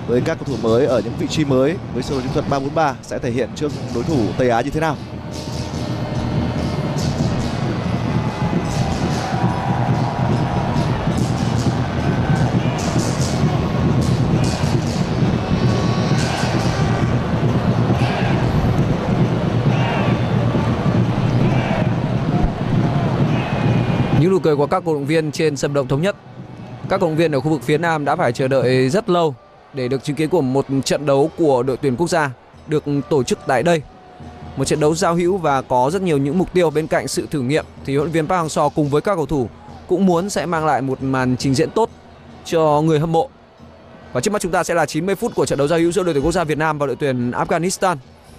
với các cầu thủ mới ở những vị trí mới với sơ đồ chiến thuật 3-4-3 sẽ thể hiện trước đối thủ Tây Á như thế nào. Những nụ cười của các cổ động viên trên sân vận động Thống Nhất. Các cổ động viên ở khu vực phía Nam đã phải chờ đợi rất lâu để được chứng kiến của một trận đấu của đội tuyển quốc gia được tổ chức tại đây. Một trận đấu giao hữu và có rất nhiều những mục tiêu. Bên cạnh sự thử nghiệm thì huấn luyện viên Park Hang-seo cùng với các cầu thủ cũng muốn sẽ mang lại một màn trình diễn tốt cho người hâm mộ. Và trước mắt chúng ta sẽ là 90 phút của trận đấu giao hữu giữa đội tuyển quốc gia Việt Nam và đội tuyển Afghanistan.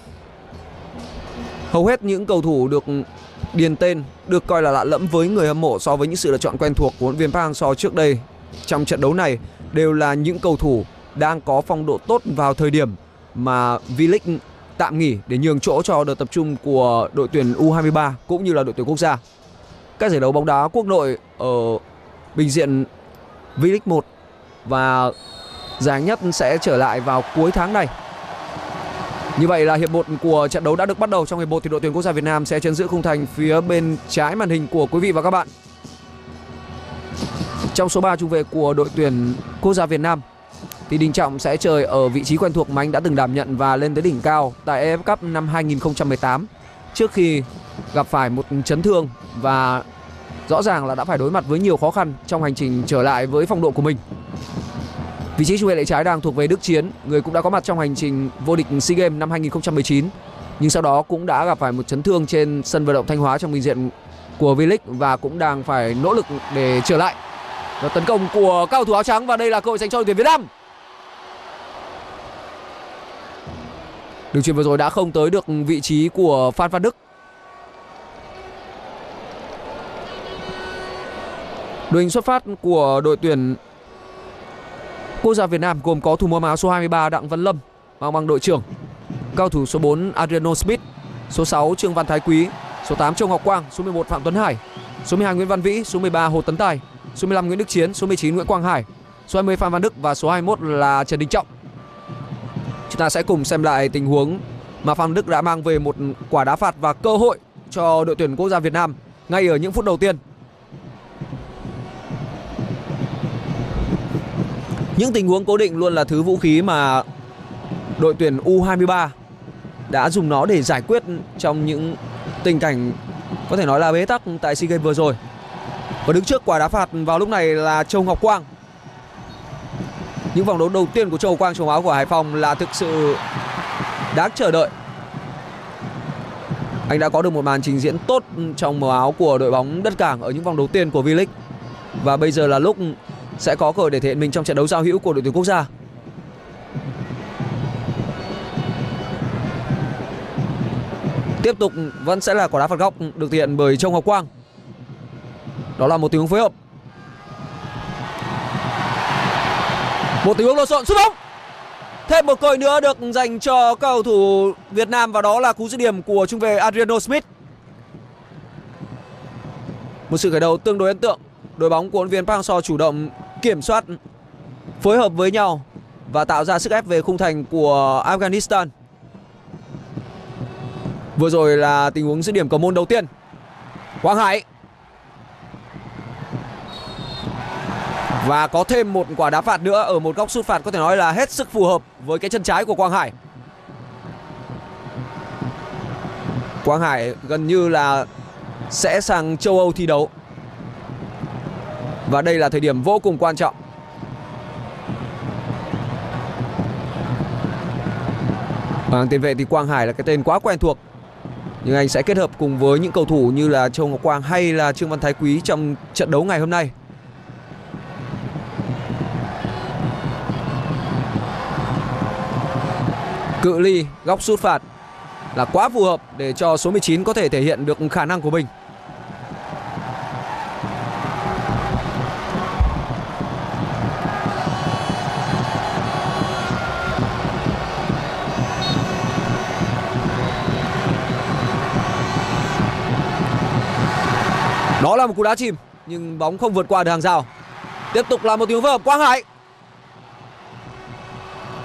Hầu hết những cầu thủ được điền tên được coi là lạ lẫm với người hâm mộ so với những sự lựa chọn quen thuộc của huấn luyện viên Park Hang-seo trước đây trong trận đấu này đều là những cầu thủ đang có phong độ tốt vào thời điểm mà V-League tạm nghỉ để nhường chỗ cho đợt tập trung của đội tuyển U23 cũng như là đội tuyển quốc gia. Các giải đấu bóng đá quốc nội ở bình diện V-League 1 và giải nhất sẽ trở lại vào cuối tháng này. Như vậy là hiệp 1 của trận đấu đã được bắt đầu. Trong hiệp 1 thì đội tuyển quốc gia Việt Nam sẽ chấn giữ khung thành phía bên trái màn hình của quý vị và các bạn. Trong số 3 trung vệ của đội tuyển quốc gia Việt Nam thì Đình Trọng sẽ chơi ở vị trí quen thuộc mà anh đã từng đảm nhận và lên tới đỉnh cao tại AFF Cup năm 2018 trước khi gặp phải một chấn thương và rõ ràng là đã phải đối mặt với nhiều khó khăn trong hành trình trở lại với phong độ của mình. Vị trí trung vệ lệ trái đang thuộc về Đức Chiến, người cũng đã có mặt trong hành trình vô địch SEA Games năm 2019 nhưng sau đó cũng đã gặp phải một chấn thương trên sân vận động Thanh Hóa trong bình diện của V-League và cũng đang phải nỗ lực để trở lại. Và tấn công của các cầu thủ áo trắng và đây là cơ hội dành cho đội tuyển Việt Nam. Đường chuyền vừa rồi đã không tới được vị trí của Phan Văn Đức. Đội hình xuất phát của đội tuyển quốc gia Việt Nam gồm có thủ môn áo số 23 Đặng Văn Lâm mang bằng đội trưởng, cao thủ số 4 Adriano Smith, số 6 Trương Văn Thái Quý, số 8 Châu Ngọc Quang, số 11 Phạm Tuấn Hải, số 12 Nguyễn Văn Vĩ, số 13 Hồ Tấn Tài, số 15 Nguyễn Đức Chiến, số 19 Nguyễn Quang Hải, số 20 Phan Văn Đức và số 21 là Trần Đình Trọng. Chúng ta sẽ cùng xem lại tình huống mà Phan Văn Đức đã mang về một quả đá phạt và cơ hội cho đội tuyển quốc gia Việt Nam ngay ở những phút đầu tiên. Những tình huống cố định luôn là thứ vũ khí mà đội tuyển U23 đã dùng nó để giải quyết trong những tình cảnh có thể nói là bế tắc tại SEA Games vừa rồi. Và đứng trước quả đá phạt vào lúc này là Châu Ngọc Quang. Những vòng đấu đầu tiên của Châu Ngọc Quang trong áo của Hải Phòng là thực sự đáng chờ đợi. Anh đã có được một màn trình diễn tốt trong màu áo của đội bóng Đất Cảng ở những vòng đầu tiên của V-League. Và bây giờ là lúc sẽ có cơ hội để thể hiện mình trong trận đấu giao hữu của đội tuyển quốc gia. Tiếp tục vẫn sẽ là quả đá phạt góc được thực hiện bởi Châu Ngọc Quang. Đó là một tình huống phối hợp. Một tình huống lộn xộn, sút bóng. Thêm một cơ hội nữa được dành cho các cầu thủ Việt Nam và đó là cú dứt điểm của trung vệ Adriano Smith. Một sự khởi đầu tương đối ấn tượng. Đội bóng của huấn luyện viên Park Hang-seo chủ động kiểm soát, phối hợp với nhau và tạo ra sức ép về khung thành của Afghanistan. Vừa rồi là tình huống dứt điểm cầu môn đầu tiên. Quang Hải. Và có thêm một quả đá phạt nữa ở một góc sút phạt có thể nói là hết sức phù hợp với cái chân trái của Quang Hải. Quang Hải gần như là sẽ sang châu Âu thi đấu. Và đây là thời điểm vô cùng quan trọng. Hàng tiền vệ thì Quang Hải là cái tên quá quen thuộc. Nhưng anh sẽ kết hợp cùng với những cầu thủ như là Châu Ngọc Quang hay là Trương Văn Thái Quý trong trận đấu ngày hôm nay. Cự ly góc sút phạt là quá phù hợp để cho số 19 có thể thể hiện được khả năng của mình. Đó là một cú đá chìm nhưng bóng không vượt qua được hàng rào. Tiếp tục là một tình huống phối hợp. Quang Hải.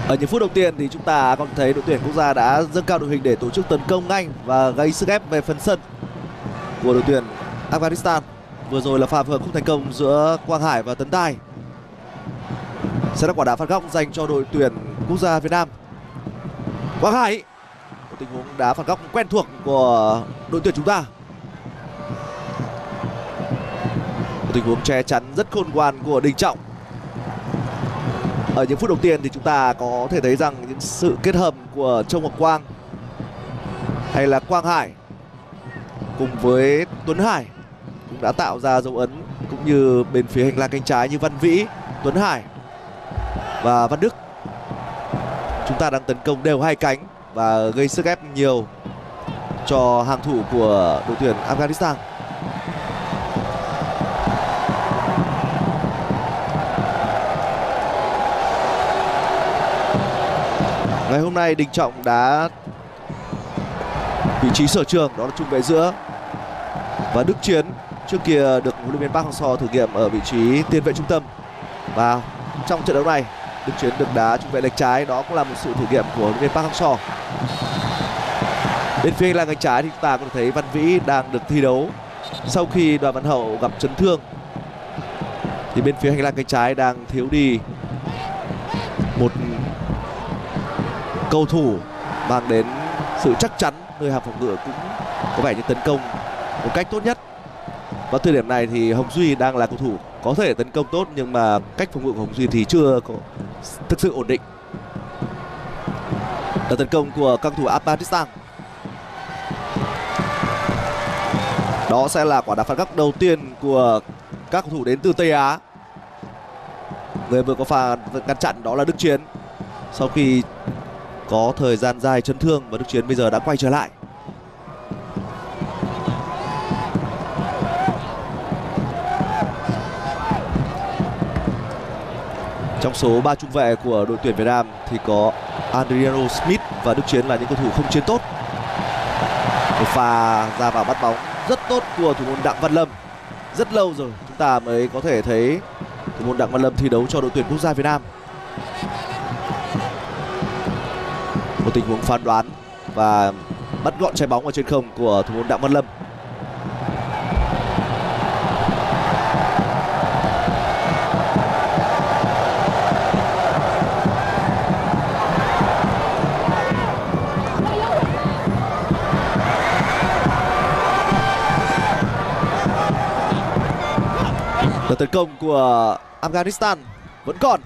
Ở những phút đầu tiên thì chúng ta còn thấy đội tuyển quốc gia đã dâng cao đội hình để tổ chức tấn công nhanh và gây sức ép về phần sân của đội tuyển Afghanistan. Vừa rồi là pha phối hợp không thành công giữa Quang Hải và Tấn Tài. Sẽ là quả đá phạt góc dành cho đội tuyển quốc gia Việt Nam. Quang Hải, một tình huống đá phạt góc quen thuộc của đội tuyển chúng ta. Một tình huống che chắn rất khôn ngoan của Đình Trọng. Ở những phút đầu tiên thì chúng ta có thể thấy rằng những sự kết hợp của Châu Ngọc Quang hay là Quang Hải cùng với Tuấn Hải cũng đã tạo ra dấu ấn, cũng như bên phía hành lang cánh trái như Văn Vĩ, Tuấn Hải và Văn Đức. Chúng ta đang tấn công đều hai cánh và gây sức ép nhiều cho hàng thủ của đội tuyển Afghanistan. Ngày hôm nay Đình Trọng đã vị trí sở trường đó là trung vệ giữa, và Đức Chiến trước kia được huấn luyện viên Park Hang-seo thử nghiệm ở vị trí tiền vệ trung tâm, và trong trận đấu này Đức Chiến được đá trung vệ lệch trái. Đó cũng là một sự thử nghiệm của huấn luyện viên Park Hang-seo. Bên phía hành lang cánh trái thì chúng ta có thể thấy Văn Vĩ đang được thi đấu sau khi Đoàn Văn Hậu gặp chấn thương. Thì bên phía hành lang cánh trái đang thiếu đi một cầu thủ mang đến sự chắc chắn, nơi hàng phòng ngự cũng có vẻ như tấn công một cách tốt nhất. Và thời điểm này thì Hồng Duy đang là cầu thủ có thể tấn công tốt, nhưng mà cách phòng ngự của Hồng Duy thì chưa có thực sự ổn định. Đợt tấn công của các cầu thủ Afghanistan. Đó sẽ là quả đá phạt góc đầu tiên của các cầu thủ đến từ Tây Á. Người vừa có pha ngăn chặn đó là Đức Chiến, sau khi có thời gian dài chấn thương, và Đức Chiến bây giờ đã quay trở lại. Trong số 3 trung vệ của đội tuyển Việt Nam thì có Adriano Smith và Đức Chiến là những cầu thủ không chiến tốt. Một pha ra vào bắt bóng rất tốt của thủ môn Đặng Văn Lâm. Rất lâu rồi chúng ta mới có thể thấy thủ môn Đặng Văn Lâm thi đấu cho đội tuyển quốc gia Việt Nam. Một tình huống phán đoán và bắt gọn trái bóng ở trên không của thủ môn Đặng Văn Lâm. Đợt tấn công của Afghanistan vẫn còn.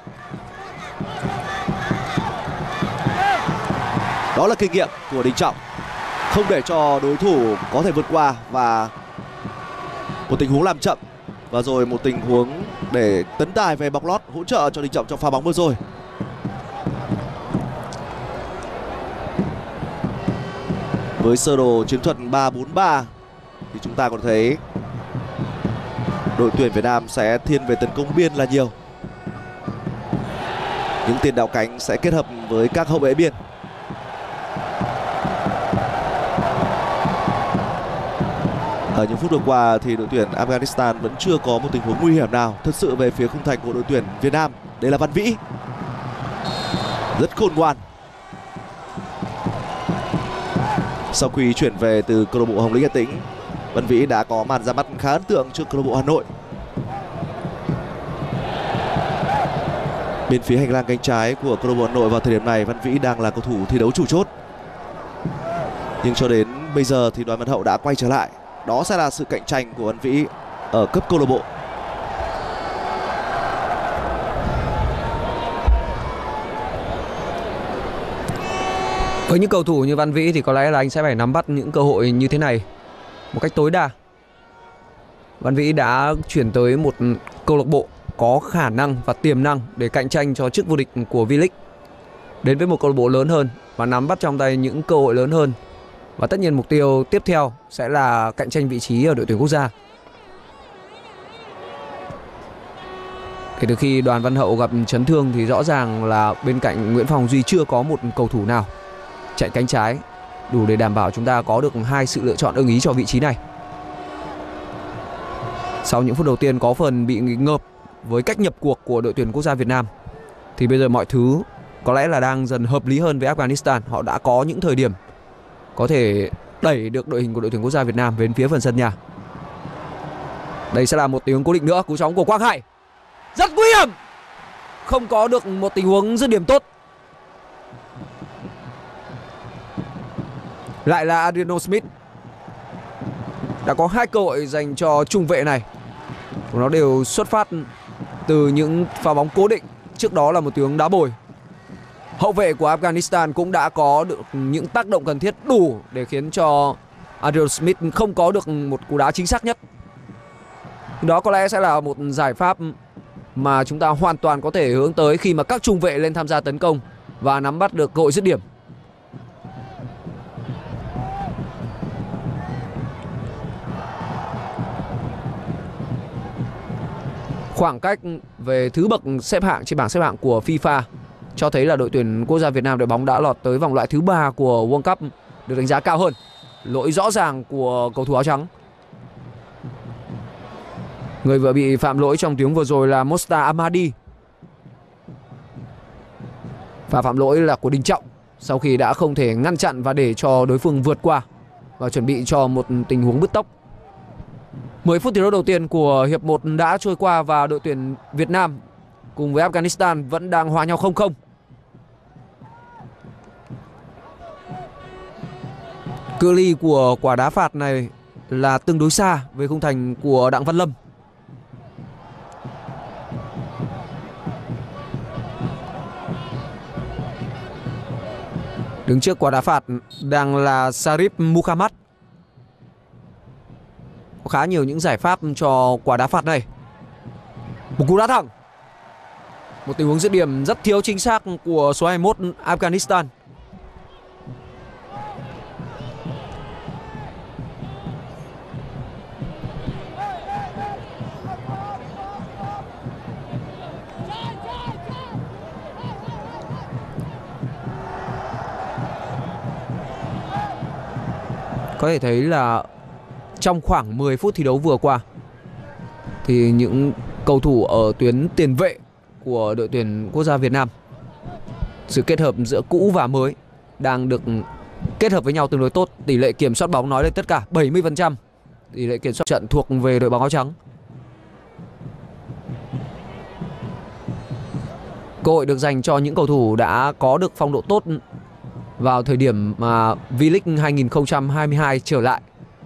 Đó là kinh nghiệm của Đình Trọng, không để cho đối thủ có thể vượt qua, và một tình huống làm chậm và rồi một tình huống để Tấn Tài về bóng lót hỗ trợ cho Đình Trọng trong pha bóng vừa rồi. Với sơ đồ chiến thuật 3-4-3 thì chúng ta còn thấy đội tuyển Việt Nam sẽ thiên về tấn công biên là nhiều. Những tiền đạo cánh sẽ kết hợp với các hậu vệ biên. Ở những phút vừa qua thì đội tuyển Afghanistan vẫn chưa có một tình huống nguy hiểm nào thực sự về phía khung thành của đội tuyển Việt Nam. Đây là Văn Vĩ, rất khôn ngoan. Sau khi chuyển về từ câu lạc bộ Hồng Lĩnh Hà Tĩnh, Văn Vĩ đã có màn ra mắt khá ấn tượng trước câu lạc bộ Hà Nội. Bên phía hành lang cánh trái của câu lạc bộ Hà Nội vào thời điểm này, Văn Vĩ đang là cầu thủ thi đấu chủ chốt. Nhưng cho đến bây giờ thì Đoàn Văn Hậu đã quay trở lại. Đó sẽ là sự cạnh tranh của Văn Vĩ ở cấp câu lạc bộ. Với những cầu thủ như Văn Vĩ thì có lẽ là anh sẽ phải nắm bắt những cơ hội như thế này một cách tối đa. Văn Vĩ đã chuyển tới một câu lạc bộ có khả năng và tiềm năng để cạnh tranh cho chức vô địch của V-League, đến với một câu lạc bộ lớn hơn và nắm bắt trong tay những cơ hội lớn hơn. Và tất nhiên mục tiêu tiếp theo sẽ là cạnh tranh vị trí ở đội tuyển quốc gia. Kể từ khi Đoàn Văn Hậu gặp chấn thương thì rõ ràng là bên cạnh Nguyễn Phong Duy chưa có một cầu thủ nào chạy cánh trái đủ để đảm bảo chúng ta có được hai sự lựa chọn ưng ý cho vị trí này. Sau những phút đầu tiên có phần bị ngợp với cách nhập cuộc của đội tuyển quốc gia Việt Nam thì bây giờ mọi thứ có lẽ là đang dần hợp lý hơn với Afghanistan. Họ đã có những thời điểm có thể đẩy được đội hình của đội tuyển quốc gia Việt Nam về phía phần sân nhà. Đây sẽ là một tình huống cố định nữa. Cú sóng của Quang Hải rất nguy hiểm, không có được một tình huống dứt điểm tốt. Lại là Adriano Smith. Đã có 2 cơ hội dành cho trung vệ này, của nó đều xuất phát từ những pha bóng cố định. Trước đó là một tình huống đá bồi. Hậu vệ của Afghanistan cũng đã có được những tác động cần thiết đủ để khiến cho Adriano Smith không có được một cú đá chính xác nhất. Đó có lẽ sẽ là một giải pháp mà chúng ta hoàn toàn có thể hướng tới khi mà các trung vệ lên tham gia tấn công và nắm bắt được cơ hội dứt điểm. Khoảng cách về thứ bậc xếp hạng trên bảng xếp hạng của FIFA cho thấy là đội tuyển quốc gia Việt Nam đội bóng đã lọt tới vòng loại thứ 3 của World Cup được đánh giá cao hơn. Lỗi rõ ràng của cầu thủ áo trắng. Người vừa bị phạm lỗi trong tiếng vừa rồi là Mostar Ahmadi. Và phạm lỗi là của Đình Trọng sau khi đã không thể ngăn chặn và để cho đối phương vượt qua và chuẩn bị cho một tình huống bứt tốc. 10 phút thi đấu đầu tiên của hiệp 1 đã trôi qua và đội tuyển Việt Nam cùng với Afghanistan vẫn đang hòa nhau 0-0. Cự ly của quả đá phạt này là tương đối xa về khung thành của Đặng Văn Lâm. Đứng trước quả đá phạt đang là Sarip Muhammad. Có khá nhiều những giải pháp cho quả đá phạt này. Một cú đá thẳng. Một tình huống dứt điểm rất thiếu chính xác của số 21 Afghanistan. Có thể thấy là trong khoảng 10 phút thi đấu vừa qua thì những cầu thủ ở tuyến tiền vệ của đội tuyển quốc gia Việt Nam, sự kết hợp giữa cũ và mới đang được kết hợp với nhau tương đối tốt. Tỷ lệ kiểm soát bóng nói lên tất cả, 70%. Tỷ lệ kiểm soát trận thuộc về đội bóng áo trắng. Cơ hội được dành cho những cầu thủ đã có được phong độ tốt vào thời điểm mà V-League 2022 trở lại.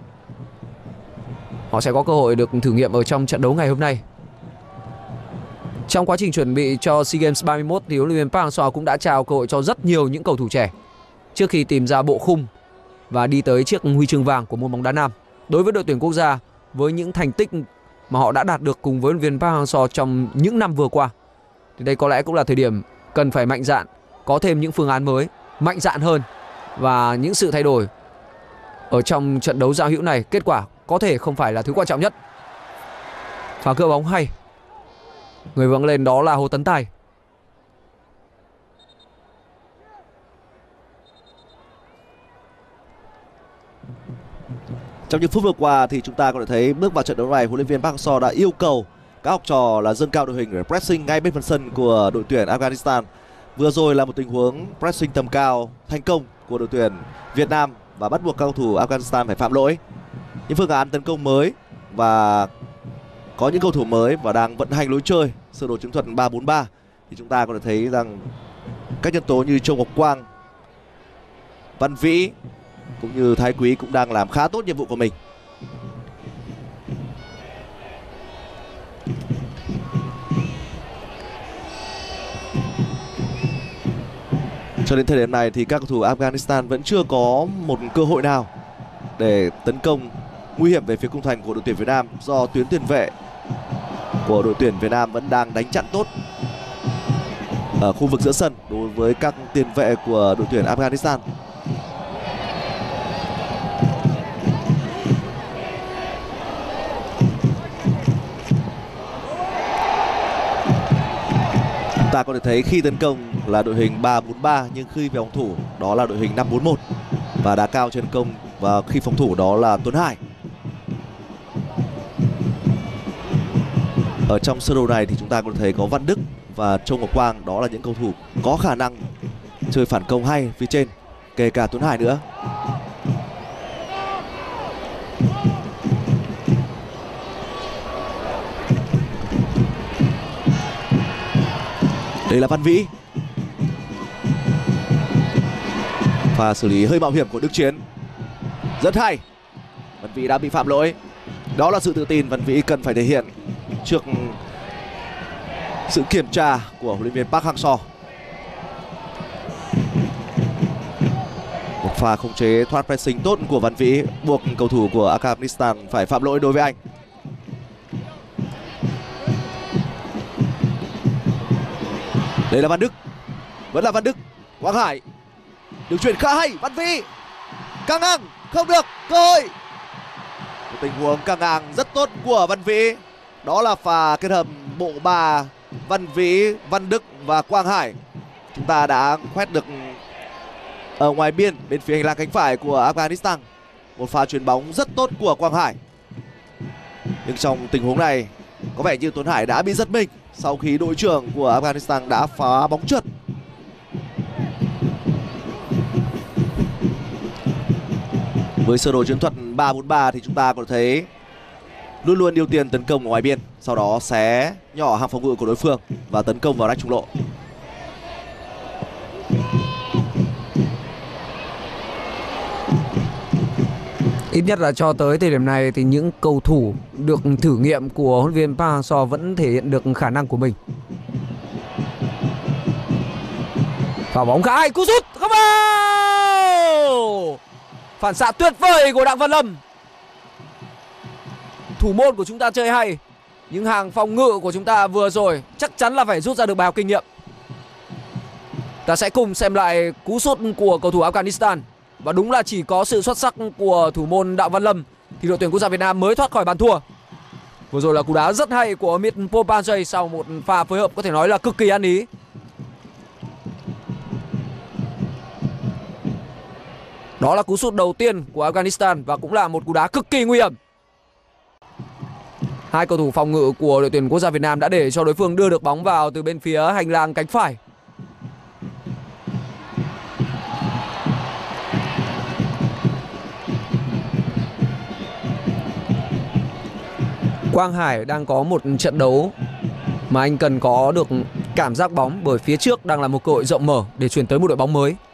Họ sẽ có cơ hội được thử nghiệm ở trong trận đấu ngày hôm nay. Trong quá trình chuẩn bị cho SEA Games 31 thì huấn luyện viên Park Hang-seo cũng đã trao cơ hội cho rất nhiều những cầu thủ trẻ trước khi tìm ra bộ khung và đi tới chiếc huy chương vàng của môn bóng đá nam. Đối với đội tuyển quốc gia, với những thành tích mà họ đã đạt được cùng với huấn luyện viên Park Hang-seo trong những năm vừa qua, thì đây có lẽ cũng là thời điểm cần phải mạnh dạn, có thêm những phương án mới, mạnh dạn hơn và những sự thay đổi ở trong trận đấu giao hữu này. Kết quả có thể không phải là thứ quan trọng nhất. Pha cưa bóng hay. Người vâng lên đó là Hồ Tấn Tài. Trong những phút vừa qua thì chúng ta có thể thấy bước vào trận đấu này, huấn luyện viên Park Hang-seo đã yêu cầu các học trò là dâng cao đội hình để pressing ngay bên phần sân của đội tuyển Afghanistan. Vừa rồi là một tình huống pressing tầm cao thành công của đội tuyển Việt Nam và bắt buộc các cầu thủ Afghanistan phải phạm lỗi. Những phương án tấn công mới và có những cầu thủ mới và đang vận hành lối chơi sơ đồ chiến thuật 3-4-3 thì chúng ta có thể thấy rằng các nhân tố như Châu Ngọc Quang, Văn Vĩ cũng như Thái Quý cũng đang làm khá tốt nhiệm vụ của mình. Cho đến thời điểm này thì các cầu thủ Afghanistan vẫn chưa có một cơ hội nào để tấn công nguy hiểm về phía khung thành của đội tuyển Việt Nam, do tuyến tiền vệ của đội tuyển Việt Nam vẫn đang đánh chặn tốt ở khu vực giữa sân đối với các tiền vệ của đội tuyển Afghanistan. Chúng ta có thể thấy khi tấn công là đội hình 3-4-3 nhưng khi về phòng thủ đó là đội hình 5-4-1 và đá cao trên công, và khi phòng thủ đó là Tuấn Hải. Ở trong sơ đồ này thì chúng ta có thể thấy có Văn Đức và Châu Ngọc Quang đó là những cầu thủ có khả năng chơi phản công hay phía trên, kể cả Tuấn Hải nữa. Đây là Văn Vĩ. Pha xử lý hơi mạo hiểm của Đức Chiến. Rất hay. Văn Vĩ đã bị phạm lỗi. Đó là sự tự tin Văn Vĩ cần phải thể hiện trước sự kiểm tra của huấn luyện viên Park Hang-seo. Một pha khống chế thoát pressing tốt của Văn Vĩ buộc cầu thủ của Afghanistan phải phạm lỗi đối với anh. Đây là Văn Đức. Vẫn là Văn Đức. Quang Hải. Đường chuyền khá hay. Văn Vĩ căng ngang. Không được. Cơ hội. Một tình huống căng ngang rất tốt của Văn Vĩ. Đó là pha kết hợp bộ ba Văn Vĩ, Văn Đức và Quang Hải. Chúng ta đã khoét được ở ngoài biên bên phía hành lang cánh phải của Afghanistan. Một pha chuyền bóng rất tốt của Quang Hải. Nhưng trong tình huống này có vẻ như Tuấn Hải đã bị giật mình sau khi đội trưởng của Afghanistan đã phá bóng trượt. Với sơ đồ chiến thuật 3-4-3 thì chúng ta có thấy luôn luôn ưu tiên tấn công ở ngoài biên, sau đó xé nhỏ hàng phòng ngự của đối phương và tấn công vào ranh trung lộ. Ít nhất là cho tới thời điểm này thì những cầu thủ được thử nghiệm của huấn luyện viên Park Hang-seo vẫn thể hiện được khả năng của mình. Và bóng khá hay, cú sút không vào. Phản xạ tuyệt vời của Đặng Văn Lâm. Thủ môn của chúng ta chơi hay, nhưng hàng phòng ngự của chúng ta vừa rồi chắc chắn là phải rút ra được bài học kinh nghiệm. Ta sẽ cùng xem lại cú sút của cầu thủ Afghanistan. Và đúng là chỉ có sự xuất sắc của thủ môn Đặng Văn Lâm thì đội tuyển quốc gia Việt Nam mới thoát khỏi bàn thua. Vừa rồi là cú đá rất hay của Amit Popanjay sau một pha phối hợp có thể nói là cực kỳ ăn ý. Đó là cú sút đầu tiên của Afghanistan và cũng là một cú đá cực kỳ nguy hiểm. Hai cầu thủ phòng ngự của đội tuyển quốc gia Việt Nam đã để cho đối phương đưa được bóng vào từ bên phía hành lang cánh phải. Quang Hải đang có một trận đấu mà anh cần có được cảm giác bóng, bởi phía trước đang là một cơ hội rộng mở để chuyển tới một đội bóng mới.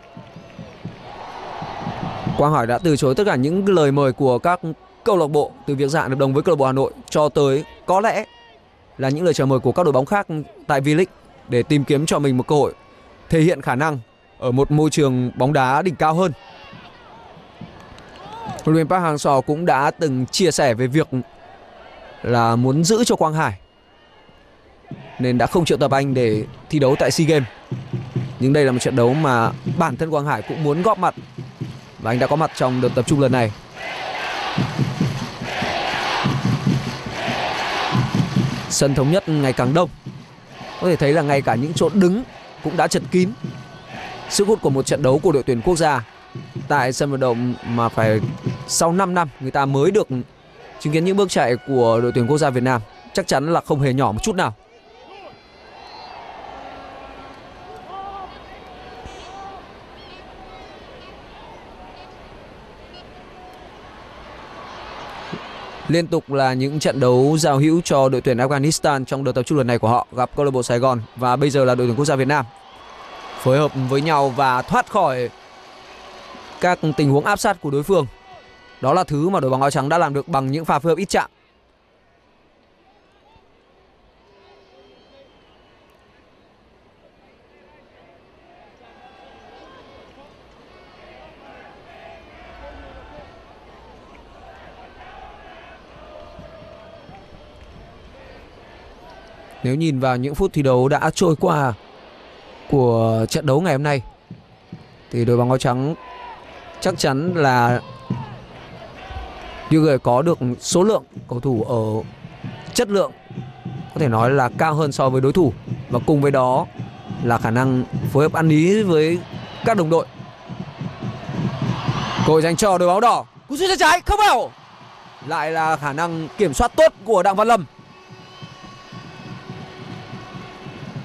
Quang Hải đã từ chối tất cả những lời mời của các câu lạc bộ, từ việc gia hạn hợp đồng với câu lạc bộ Hà Nội cho tới có lẽ là những lời chào mời của các đội bóng khác tại V-League để tìm kiếm cho mình một cơ hội thể hiện khả năng ở một môi trường bóng đá đỉnh cao hơn. Huấn luyện viên Park Hang-seo cũng đã từng chia sẻ về việc là muốn giữ cho Quang Hải nên đã không triệu tập anh để thi đấu tại SEA Games. Nhưng đây là một trận đấu mà bản thân Quang Hải cũng muốn góp mặt và anh đã có mặt trong đợt tập trung lần này. Sân Thống Nhất ngày càng đông, có thể thấy là ngay cả những chỗ đứng cũng đã chật kín. Sức hút của một trận đấu của đội tuyển quốc gia tại sân vận động mà phải sau 5 năm người ta mới được chứng kiến những bước chạy của đội tuyển quốc gia Việt Nam chắc chắn là không hề nhỏ một chút nào. Liên tục là những trận đấu giao hữu cho đội tuyển Afghanistan trong đợt tập trung lần này của họ, gặp câu lạc bộ Sài Gòn và bây giờ là đội tuyển quốc gia Việt Nam. Phối hợp với nhau và thoát khỏi các tình huống áp sát của đối phương. Đó là thứ mà đội bóng áo trắng đã làm được bằng những pha phối hợp ít chạm. Nếu nhìn vào những phút thi đấu đã trôi qua của trận đấu ngày hôm nay thì đội bóng áo trắng chắc chắn là như có được số lượng cầu thủ ở chất lượng có thể nói là cao hơn so với đối thủ, và cùng với đó là khả năng phối hợp ăn ý với các đồng đội. Cơ hội dành cho đội áo đỏ, cú sút trái không vào. Lại là khả năng kiểm soát tốt của Đặng Văn Lâm.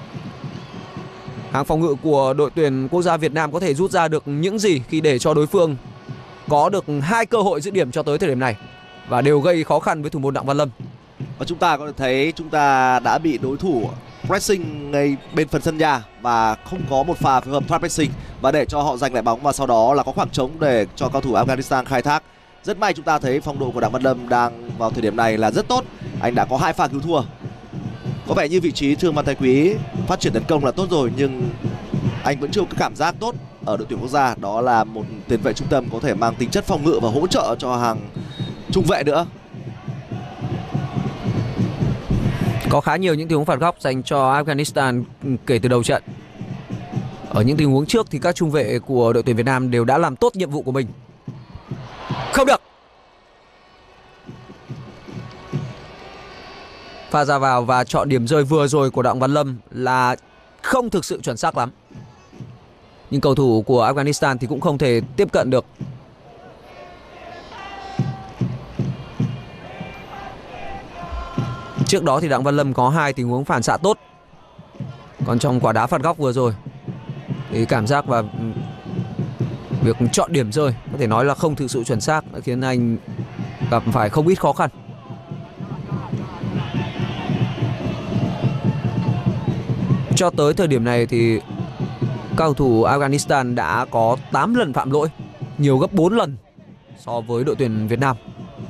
Hàng phòng ngự của đội tuyển quốc gia Việt Nam có thể rút ra được những gì khi để cho đối phương có được 2 cơ hội dứt điểm cho tới thời điểm này và đều gây khó khăn với thủ môn Đặng Văn Lâm. Và chúng ta có thể thấy chúng ta đã bị đối thủ pressing ngay bên phần sân nhà và không có một pha phối hợp thoát pressing và để cho họ giành lại bóng, và sau đó là có khoảng trống để cho cầu thủ Afghanistan khai thác. Rất may chúng ta thấy phong độ của Đặng Văn Lâm đang vào thời điểm này là rất tốt. Anh đã có 2 pha cứu thua. Có vẻ như vị trí Trương Văn Thái Quý phát triển tấn công là tốt rồi, nhưng anh vẫn chưa có cảm giác tốt ở đội tuyển quốc gia, đó là một tiền vệ trung tâm có thể mang tính chất phòng ngự và hỗ trợ cho hàng trung vệ nữa. Có khá nhiều những tình huống phạt góc dành cho Afghanistan kể từ đầu trận. Ở những tình huống trước thì các trung vệ của đội tuyển Việt Nam đều đã làm tốt nhiệm vụ của mình. Không được. Pha ra vào và chọn điểm rơi vừa rồi của Đặng Văn Lâm là không thực sự chuẩn xác lắm. Nhưng cầu thủ của Afghanistan thì cũng không thể tiếp cận được. Trước đó thì Đặng Văn Lâm có 2 tình huống phản xạ tốt. Còn trong quả đá phạt góc vừa rồi thì cảm giác và việc chọn điểm rơi có thể nói là không thực sự chuẩn xác, đã khiến anh gặp phải không ít khó khăn. Cho tới thời điểm này thì cầu thủ Afghanistan đã có 8 lần phạm lỗi, nhiều gấp 4 lần so với đội tuyển Việt Nam.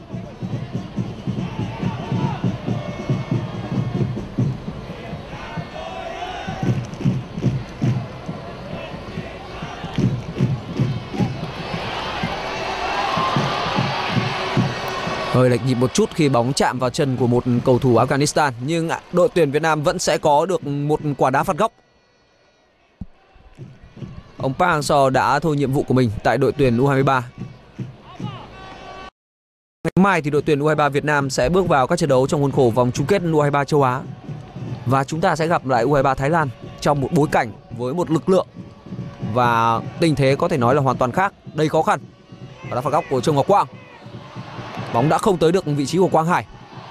Hơi lệch nhịp một chút khi bóng chạm vào chân của một cầu thủ Afghanistan, nhưng đội tuyển Việt Nam vẫn sẽ có được một quả đá phạt góc. Ông Park Hang-seo đã thôi nhiệm vụ của mình tại đội tuyển U23. Ngày mai thì đội tuyển U23 Việt Nam sẽ bước vào các trận đấu trong khuôn khổ vòng chung kết U23 châu Á. Và chúng ta sẽ gặp lại U23 Thái Lan trong một bối cảnh với một lực lượng và tình thế có thể nói là hoàn toàn khác, đầy khó khăn. Quả đá phạt góc của Châu Ngọc Quang. Bóng đã không tới được vị trí của Quang Hải.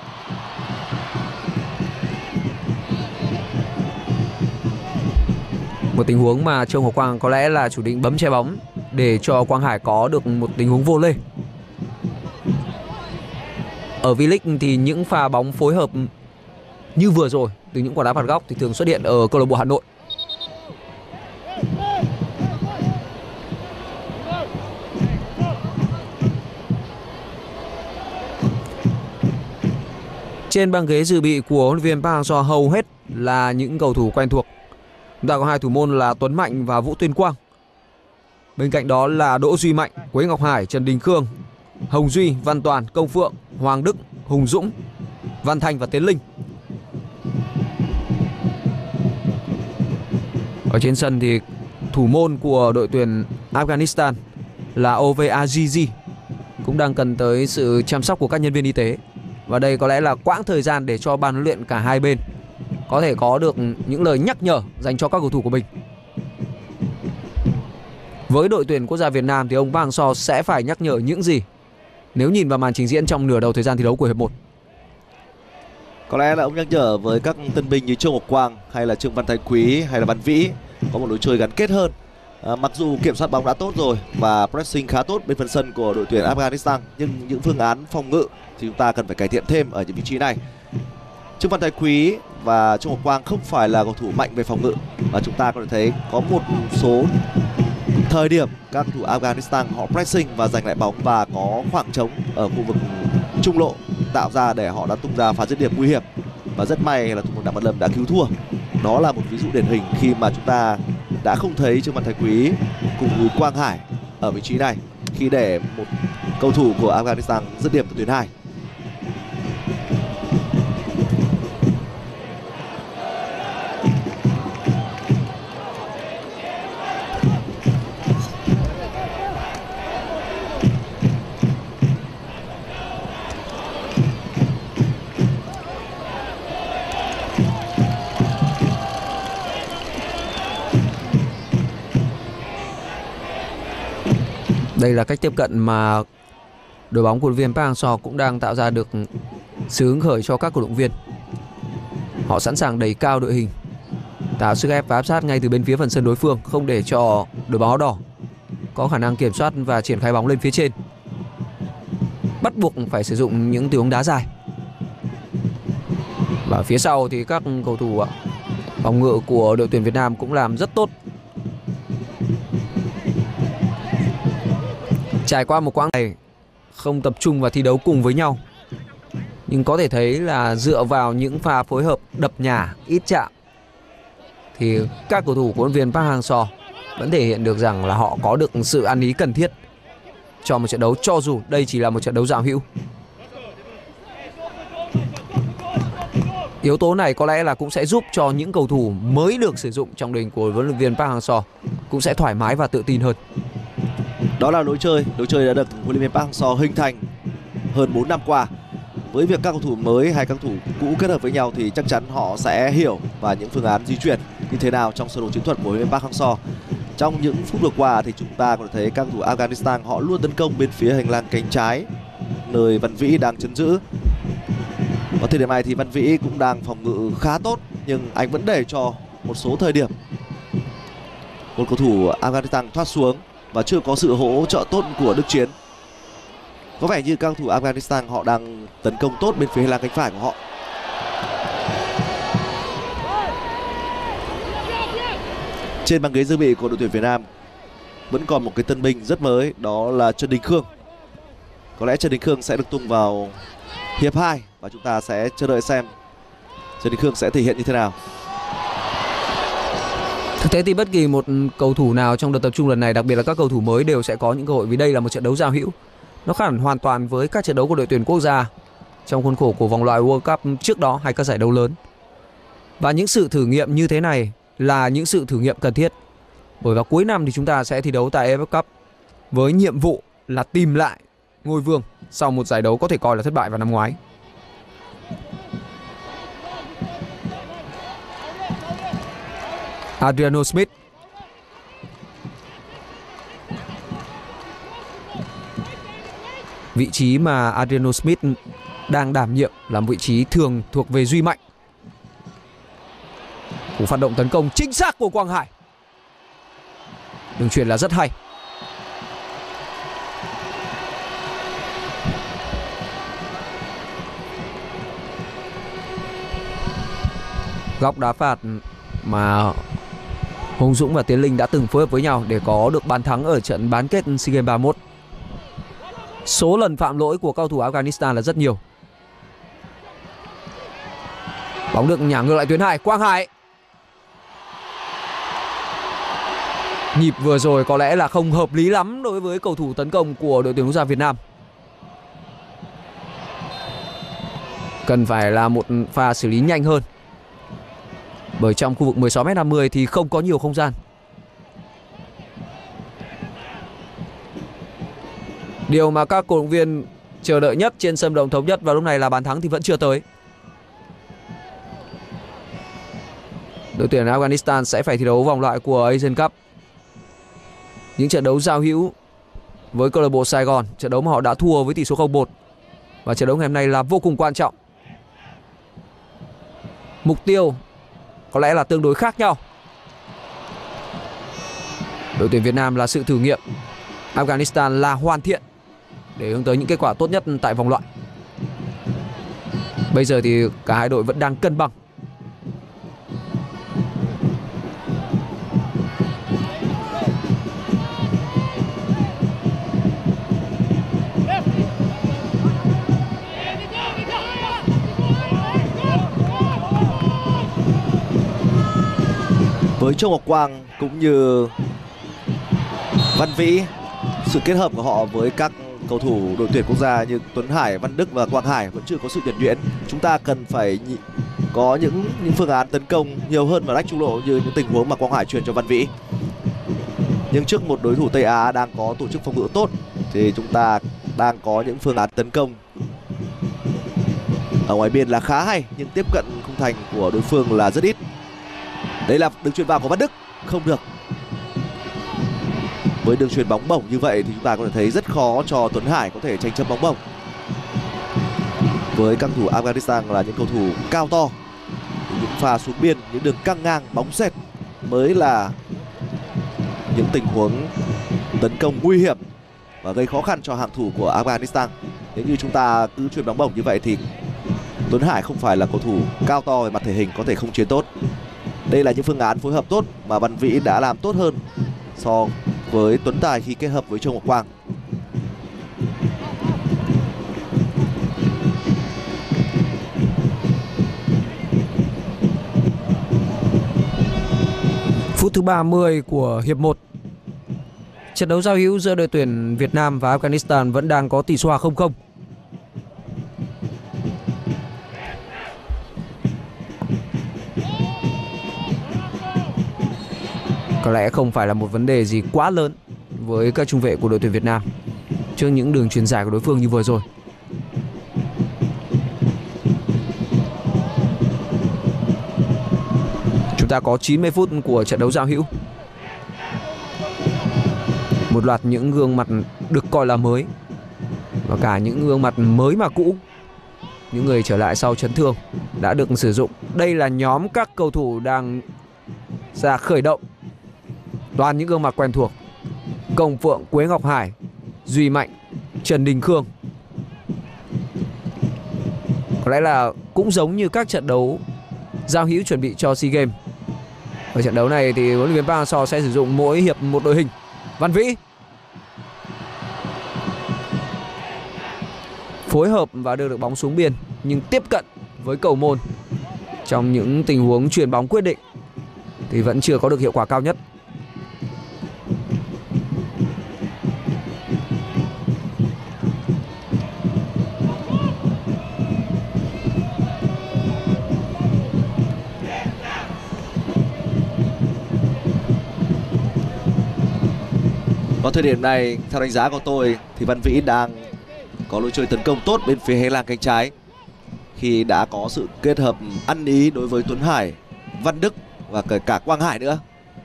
Một tình huống mà Châu Ngọc Quang có lẽ là chủ định bấm che bóng để cho Quang Hải có được một tình huống vô lê. Ở V-League thì những pha bóng phối hợp như vừa rồi từ những quả đá phạt góc thì thường xuất hiện ở câu lạc bộ Hà Nội. Trên băng ghế dự bị của huấn luyện viên Park Hang-seo hầu hết là những cầu thủ quen thuộc. Chúng ta có 2 thủ môn là Tuấn Mạnh và Vũ Tuyên Quang. Bên cạnh đó là Đỗ Duy Mạnh, Quế Ngọc Hải, Trần Đình Khương, Hồng Duy, Văn Toàn, Công Phượng, Hoàng Đức, Hùng Dũng, Văn Thành và Tiến Linh. Ở trên sân thì thủ môn của đội tuyển Afghanistan là Ove Azizi cũng đang cần tới sự chăm sóc của các nhân viên y tế. Và đây có lẽ là quãng thời gian để cho ban huấn luyện cả hai bên có thể có được những lời nhắc nhở dành cho các cầu thủ của mình. Với đội tuyển quốc gia Việt Nam thì ông Park Hang-seo sẽ phải nhắc nhở những gì nếu nhìn vào màn trình diễn trong nửa đầu thời gian thi đấu của hiệp 1? Có lẽ là ông nhắc nhở với các tân binh như Châu Ngọc Quang hay là Trương Văn Thái Quý hay là Văn Vĩ có một lối chơi gắn kết hơn. Mặc dù kiểm soát bóng đã tốt rồi và pressing khá tốt bên phần sân của đội tuyển Afghanistan, nhưng những phương án phòng ngự thì chúng ta cần phải cải thiện thêm ở những vị trí này. Trương Văn Thái Quý và Châu Ngọc Quang không phải là cầu thủ mạnh về phòng ngự, và chúng ta có thể thấy có một số thời điểm các cầu thủ Afghanistan họ pressing và giành lại bóng và có khoảng trống ở khu vực trung lộ tạo ra để họ đã tung ra pha dứt điểm nguy hiểm, và rất may là thủ môn Đặng Văn Lâm đã cứu thua. Đó là một ví dụ điển hình khi mà chúng ta đã không thấy Trương Văn Thái Quý cùng với Quang Hải ở vị trí này khi để một cầu thủ của Afghanistan dứt điểm từ tuyến 2. Đây là cách tiếp cận mà đội bóng của huấn luyện viên Park Hang-seo cũng đang tạo ra được sự hứng khởi cho các cổ động viên. Họ sẵn sàng đẩy cao đội hình tạo sức ép và áp sát ngay từ bên phía phần sân đối phương, không để cho đội bóng áo đỏ có khả năng kiểm soát và triển khai bóng lên phía trên. Bắt buộc phải sử dụng những tình huống đá dài. Và phía sau thì các cầu thủ phòng ngự của đội tuyển Việt Nam cũng làm rất tốt. Trải qua một quãng này không tập trung và thi đấu cùng với nhau, nhưng có thể thấy là dựa vào những pha phối hợp đập nhả ít chạm thì các cầu thủ của huấn luyện viên Park Hang-seo vẫn thể hiện được rằng là họ có được sự ăn ý cần thiết cho một trận đấu, cho dù đây chỉ là một trận đấu giao hữu. Yếu tố này có lẽ là cũng sẽ giúp cho những cầu thủ mới được sử dụng trong đội hình của huấn luyện viên Park Hang-seo cũng sẽ thoải mái và tự tin hơn. Đó là lối chơi đã được huấn luyện viên Park Hang-seo hình thành hơn 4 năm qua. Với việc các cầu thủ mới hay các cầu thủ cũ kết hợp với nhau thì chắc chắn họ sẽ hiểu và những phương án di chuyển như thế nào trong sơ đồ chiến thuật của huấn luyện viên Park Hang-seo. Trong những phút vừa qua thì chúng ta có thể thấy các cầu thủ Afghanistan họ luôn tấn công bên phía hành lang cánh trái, nơi Văn Vĩ đang trấn giữ. Ở thời điểm này thì Văn Vĩ cũng đang phòng ngự khá tốt, nhưng anh vẫn để cho một số thời điểm một cầu thủ Afghanistan thoát xuống và chưa có sự hỗ trợ tốt của Đức Chiến. Có vẻ như các cầu thủ Afghanistan họ đang tấn công tốt bên phía hành lang cánh phải của họ. Trên băng ghế dự bị của đội tuyển Việt Nam vẫn còn một cái tân binh rất mới, đó là Trần Đình Khương. Có lẽ Trần Đình Khương sẽ được tung vào hiệp 2 và chúng ta sẽ chờ đợi xem Trần Đình Khương sẽ thể hiện như thế nào. Thực tế thì bất kỳ một cầu thủ nào trong đợt tập trung lần này, đặc biệt là các cầu thủ mới, đều sẽ có những cơ hội, vì đây là một trận đấu giao hữu. Nó khác hẳn hoàn toàn với các trận đấu của đội tuyển quốc gia trong khuôn khổ của vòng loại World Cup trước đó hay các giải đấu lớn. Và những sự thử nghiệm như thế này là những sự thử nghiệm cần thiết. Bởi vào cuối năm thì chúng ta sẽ thi đấu tại AFF Cup với nhiệm vụ là tìm lại ngôi vương sau một giải đấu có thể coi là thất bại vào năm ngoái. Adriano Smith. Vị trí mà Adriano Smith đang đảm nhiệm là một vị trí thường thuộc về Duy Mạnh. Cú phát động tấn công chính xác của Quang Hải. Đường chuyền là rất hay. Góc đá phạt mà Hùng Dũng và Tiến Linh đã từng phối hợp với nhau để có được bàn thắng ở trận bán kết SEA Games 31. Số lần phạm lỗi của cầu thủ Afghanistan là rất nhiều. Bóng được nhả ngược lại tuyến hai. Quang Hải. Nhịp vừa rồi có lẽ là không hợp lý lắm đối với cầu thủ tấn công của đội tuyển quốc gia Việt Nam. Cần phải là một pha xử lý nhanh hơn, bởi trong khu vực 16m50 thì không có nhiều không gian. Điều mà các cổ động viên chờ đợi nhất trên sân vận động Thống Nhất vào lúc này là bàn thắng thì vẫn chưa tới. Đội tuyển Afghanistan sẽ phải thi đấu vòng loại của Asian Cup. Những trận đấu giao hữu với câu lạc bộ Sài Gòn, trận đấu mà họ đã thua với tỷ số 0-1. Và trận đấu ngày hôm nay là vô cùng quan trọng. Mục tiêu có lẽ là tương đối khác nhau. Đội tuyển Việt Nam là sự thử nghiệm, Afghanistan là hoàn thiện để hướng tới những kết quả tốt nhất tại vòng loại. Bây giờ thì cả hai đội vẫn đang cân bằng. Với Châu Ngọc Quang cũng như Văn Vĩ, sự kết hợp của họ với các cầu thủ đội tuyển quốc gia như Tuấn Hải, Văn Đức và Quang Hải vẫn chưa có sự nhuần nhuyễn. Chúng ta cần phải có những phương án tấn công nhiều hơn vào lách trung lộ, như những tình huống mà Quang Hải truyền cho Văn Vĩ. Nhưng trước một đối thủ Tây Á đang có tổ chức phòng ngự tốt thì chúng ta đang có những phương án tấn công ở ngoài biên là khá hay, nhưng tiếp cận khung thành của đối phương là rất ít. Đây là đường chuyền vào của Văn Đức, không được. Với đường chuyền bóng bổng như vậy thì chúng ta có thể thấy rất khó cho Tuấn Hải có thể tranh chấp bóng bổng. Với các cầu thủ Afghanistan là những cầu thủ cao to, những những pha xuống biên, những đường căng ngang, bóng xẹt mới là những tình huống tấn công nguy hiểm và gây khó khăn cho hàng thủ của Afghanistan. Nếu như chúng ta cứ chuyền bóng bổng như vậy thì Tuấn Hải không phải là cầu thủ cao to về mặt thể hình, có thể không chiến tốt. Đây là những phương án phối hợp tốt mà Văn Vĩ đã làm tốt hơn so với Tuấn Tài khi kết hợp với Châu Ngọc Quang. Phút thứ 30 của hiệp 1. Trận đấu giao hữu giữa đội tuyển Việt Nam và Afghanistan vẫn đang có tỷ số hòa 0-0. Có lẽ không phải là một vấn đề gì quá lớn với các trung vệ của đội tuyển Việt Nam trước những đường chuyền dài của đối phương như vừa rồi. Chúng ta có 90 phút của trận đấu giao hữu. Một loạt những gương mặt được coi là mới và cả những gương mặt mới mà cũ, những người trở lại sau chấn thương đã được sử dụng. Đây là nhóm các cầu thủ đang ra khởi động. Toàn những gương mặt quen thuộc: Công Phượng, Quế Ngọc Hải, Duy Mạnh, Trần Đình Khương. Có lẽ là cũng giống như các trận đấu giao hữu chuẩn bị cho SEA Games. Ở trận đấu này thì huấn luyện viên Park Hang-seo sẽ sử dụng mỗi hiệp một đội hình. Văn Vĩ phối hợp và đưa được bóng xuống biên, nhưng tiếp cận với cầu môn trong những tình huống chuyền bóng quyết định thì vẫn chưa có được hiệu quả cao nhất. Vào thời điểm này, theo đánh giá của tôi thì Văn Vĩ đang có lối chơi tấn công tốt bên phía hành lang cánh trái khi đã có sự kết hợp ăn ý đối với Tuấn Hải, Văn Đức và cả Quang Hải nữa.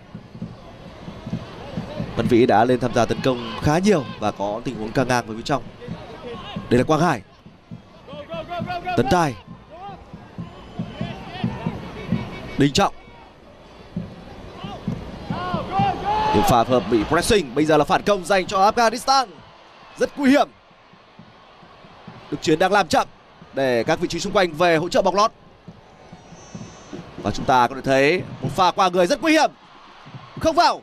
Văn Vĩ đã lên tham gia tấn công khá nhiều và có tình huống căng ngang với phía trong. Đây là Quang Hải, Tấn Tài, Đình Trọng. Những pha hợp bị pressing, bây giờ là phản công dành cho Afghanistan. Rất nguy hiểm. Đức Chiến đang làm chậm để các vị trí xung quanh về hỗ trợ bóng lót. Và chúng ta có thể thấy một pha qua người rất nguy hiểm, không vào.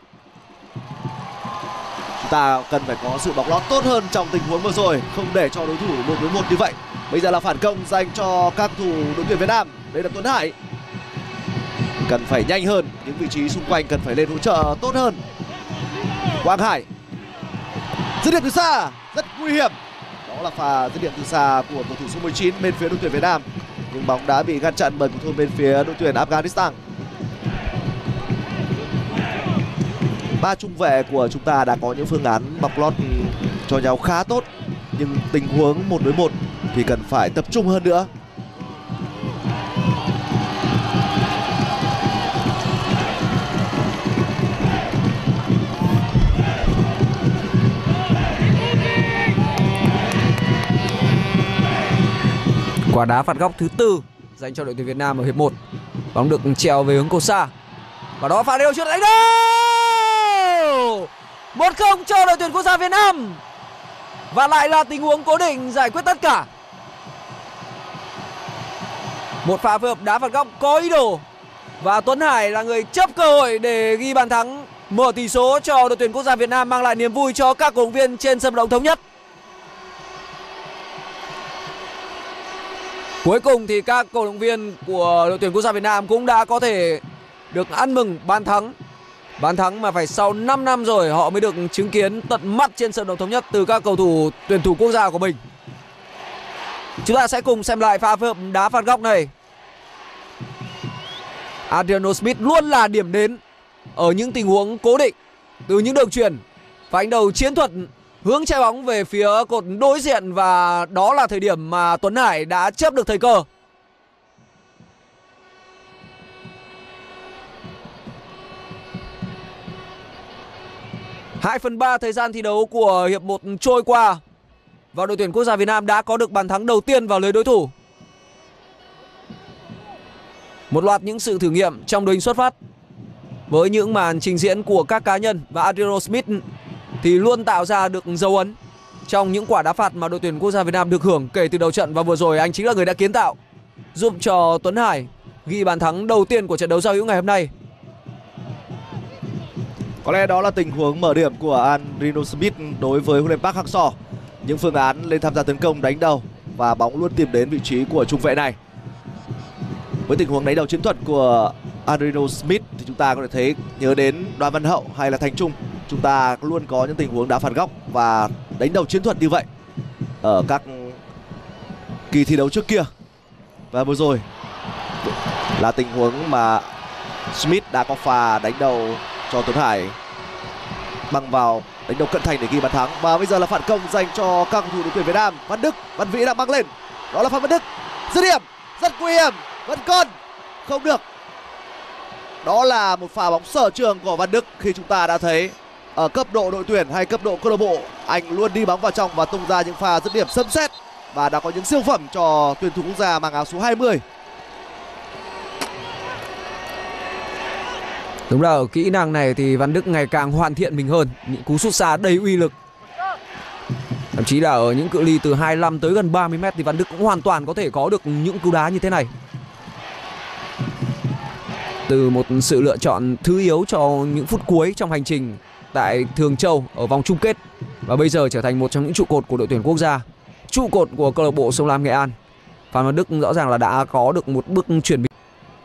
Chúng ta cần phải có sự bóng lót tốt hơn trong tình huống vừa rồi, không để cho đối thủ 1 với 1 như vậy. Bây giờ là phản công dành cho các thủ đội tuyển Việt Nam. Đây là Tuấn Hải. Cần phải nhanh hơn, những vị trí xung quanh cần phải lên hỗ trợ tốt hơn. Quang Hải dứt điểm từ xa, rất nguy hiểm. Đó là pha dứt điểm từ xa của cầu thủ số 19 bên phía đội tuyển Việt Nam, nhưng bóng đã bị ngăn chặn bởi cầu thủ bên phía đội tuyển Afghanistan. Ba trung vệ của chúng ta đã có những phương án bọc lót cho nhau khá tốt, nhưng tình huống 1 đối 1 thì cần phải tập trung hơn nữa. Quả đá phạt góc thứ 4 dành cho đội tuyển Việt Nam ở hiệp 1. Bóng được treo về hướng cầu xa. Và đó pha đều chưa đánh đâu. 1-0 cho đội tuyển quốc gia Việt Nam. Và lại là tình huống cố định giải quyết tất cả. Một pha phối hợp đá phạt góc có ý đồ. Và Tuấn Hải là người chấp cơ hội để ghi bàn thắng, mở tỷ số cho đội tuyển quốc gia Việt Nam, mang lại niềm vui cho các cổ động viên trên sân vận động Thống Nhất. Cuối cùng thì các cổ động viên của đội tuyển quốc gia Việt Nam cũng đã có thể được ăn mừng bàn thắng. Bàn thắng mà phải sau 5 năm rồi họ mới được chứng kiến tận mắt trên sân vận động Thống Nhất từ các cầu thủ tuyển thủ quốc gia của mình. Chúng ta sẽ cùng xem lại pha phối hợp đá phạt góc này. Adriano Smith luôn là điểm đến ở những tình huống cố định từ những đường chuyền và đánh đầu chiến thuật hướng trái bóng về phía cột đối diện, và đó là thời điểm mà Tuấn Hải đã chớp được thời cơ. Hai phần 3 thời gian thi đấu của hiệp 1 trôi qua và đội tuyển quốc gia Việt Nam đã có được bàn thắng đầu tiên vào lưới đối thủ. Một loạt những sự thử nghiệm trong đội hình xuất phát với những màn trình diễn của các cá nhân, và Adriano Smith thì luôn tạo ra được dấu ấn trong những quả đá phạt mà đội tuyển quốc gia Việt Nam được hưởng kể từ đầu trận. Và vừa rồi anh chính là người đã kiến tạo, giúp cho Tuấn Hải ghi bàn thắng đầu tiên của trận đấu giao hữu ngày hôm nay. Có lẽ đó là tình huống mở điểm của Adriano Smith đối với huấn luyện Park Hang-seo. Những phương án lên tham gia tấn công, đánh đầu và bóng luôn tìm đến vị trí của trung vệ này. Với tình huống đánh đầu chiến thuật của Adriano Smith thì chúng ta có thể thấy nhớ đến Đoàn Văn Hậu hay là Thành Trung. Chúng ta luôn có những tình huống đá phạt góc và đánh đầu chiến thuật như vậy ở các kỳ thi đấu trước kia. Và vừa rồi là tình huống mà Smith đã có pha đánh đầu cho Tuấn Hải băng vào đánh đầu cận thành để ghi bàn thắng. Và bây giờ là phản công dành cho các cầu thủ đội tuyển Việt Nam. Văn Đức, Văn Vĩ đã băng lên. Đó là Phan Văn Đức. Dứt điểm, rất nguy hiểm, vẫn còn không được. Đó là một pha bóng sở trường của Văn Đức, khi chúng ta đã thấy ở cấp độ đội tuyển hay cấp độ câu lạc bộ, anh luôn đi bóng vào trong và tung ra những pha dứt điểm sấm sét và đã có những siêu phẩm cho tuyển thủ quốc gia mang áo số 20. Đúng là ở kỹ năng này thì Văn Đức ngày càng hoàn thiện mình hơn. Những cú sút xa đầy uy lực, thậm chí là ở những cự ly từ 25 tới gần 30 mét thì Văn Đức cũng hoàn toàn có thể có được những cú đá như thế này. Từ một sự lựa chọn thứ yếu cho những phút cuối trong hành trình tại Thường Châu ở vòng chung kết, và bây giờ trở thành một trong những trụ cột của đội tuyển quốc gia, trụ cột của câu lạc bộ Sông Lam Nghệ An, Phan Văn Đức rõ ràng là đã có được một bước chuyển biến.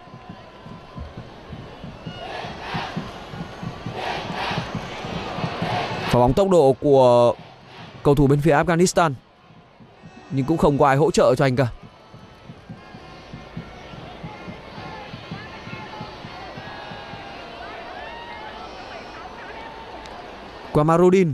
Pha bóng tốc độ của cầu thủ bên phía Afghanistan, nhưng cũng không có ai hỗ trợ cho anh cả. Quamarudin.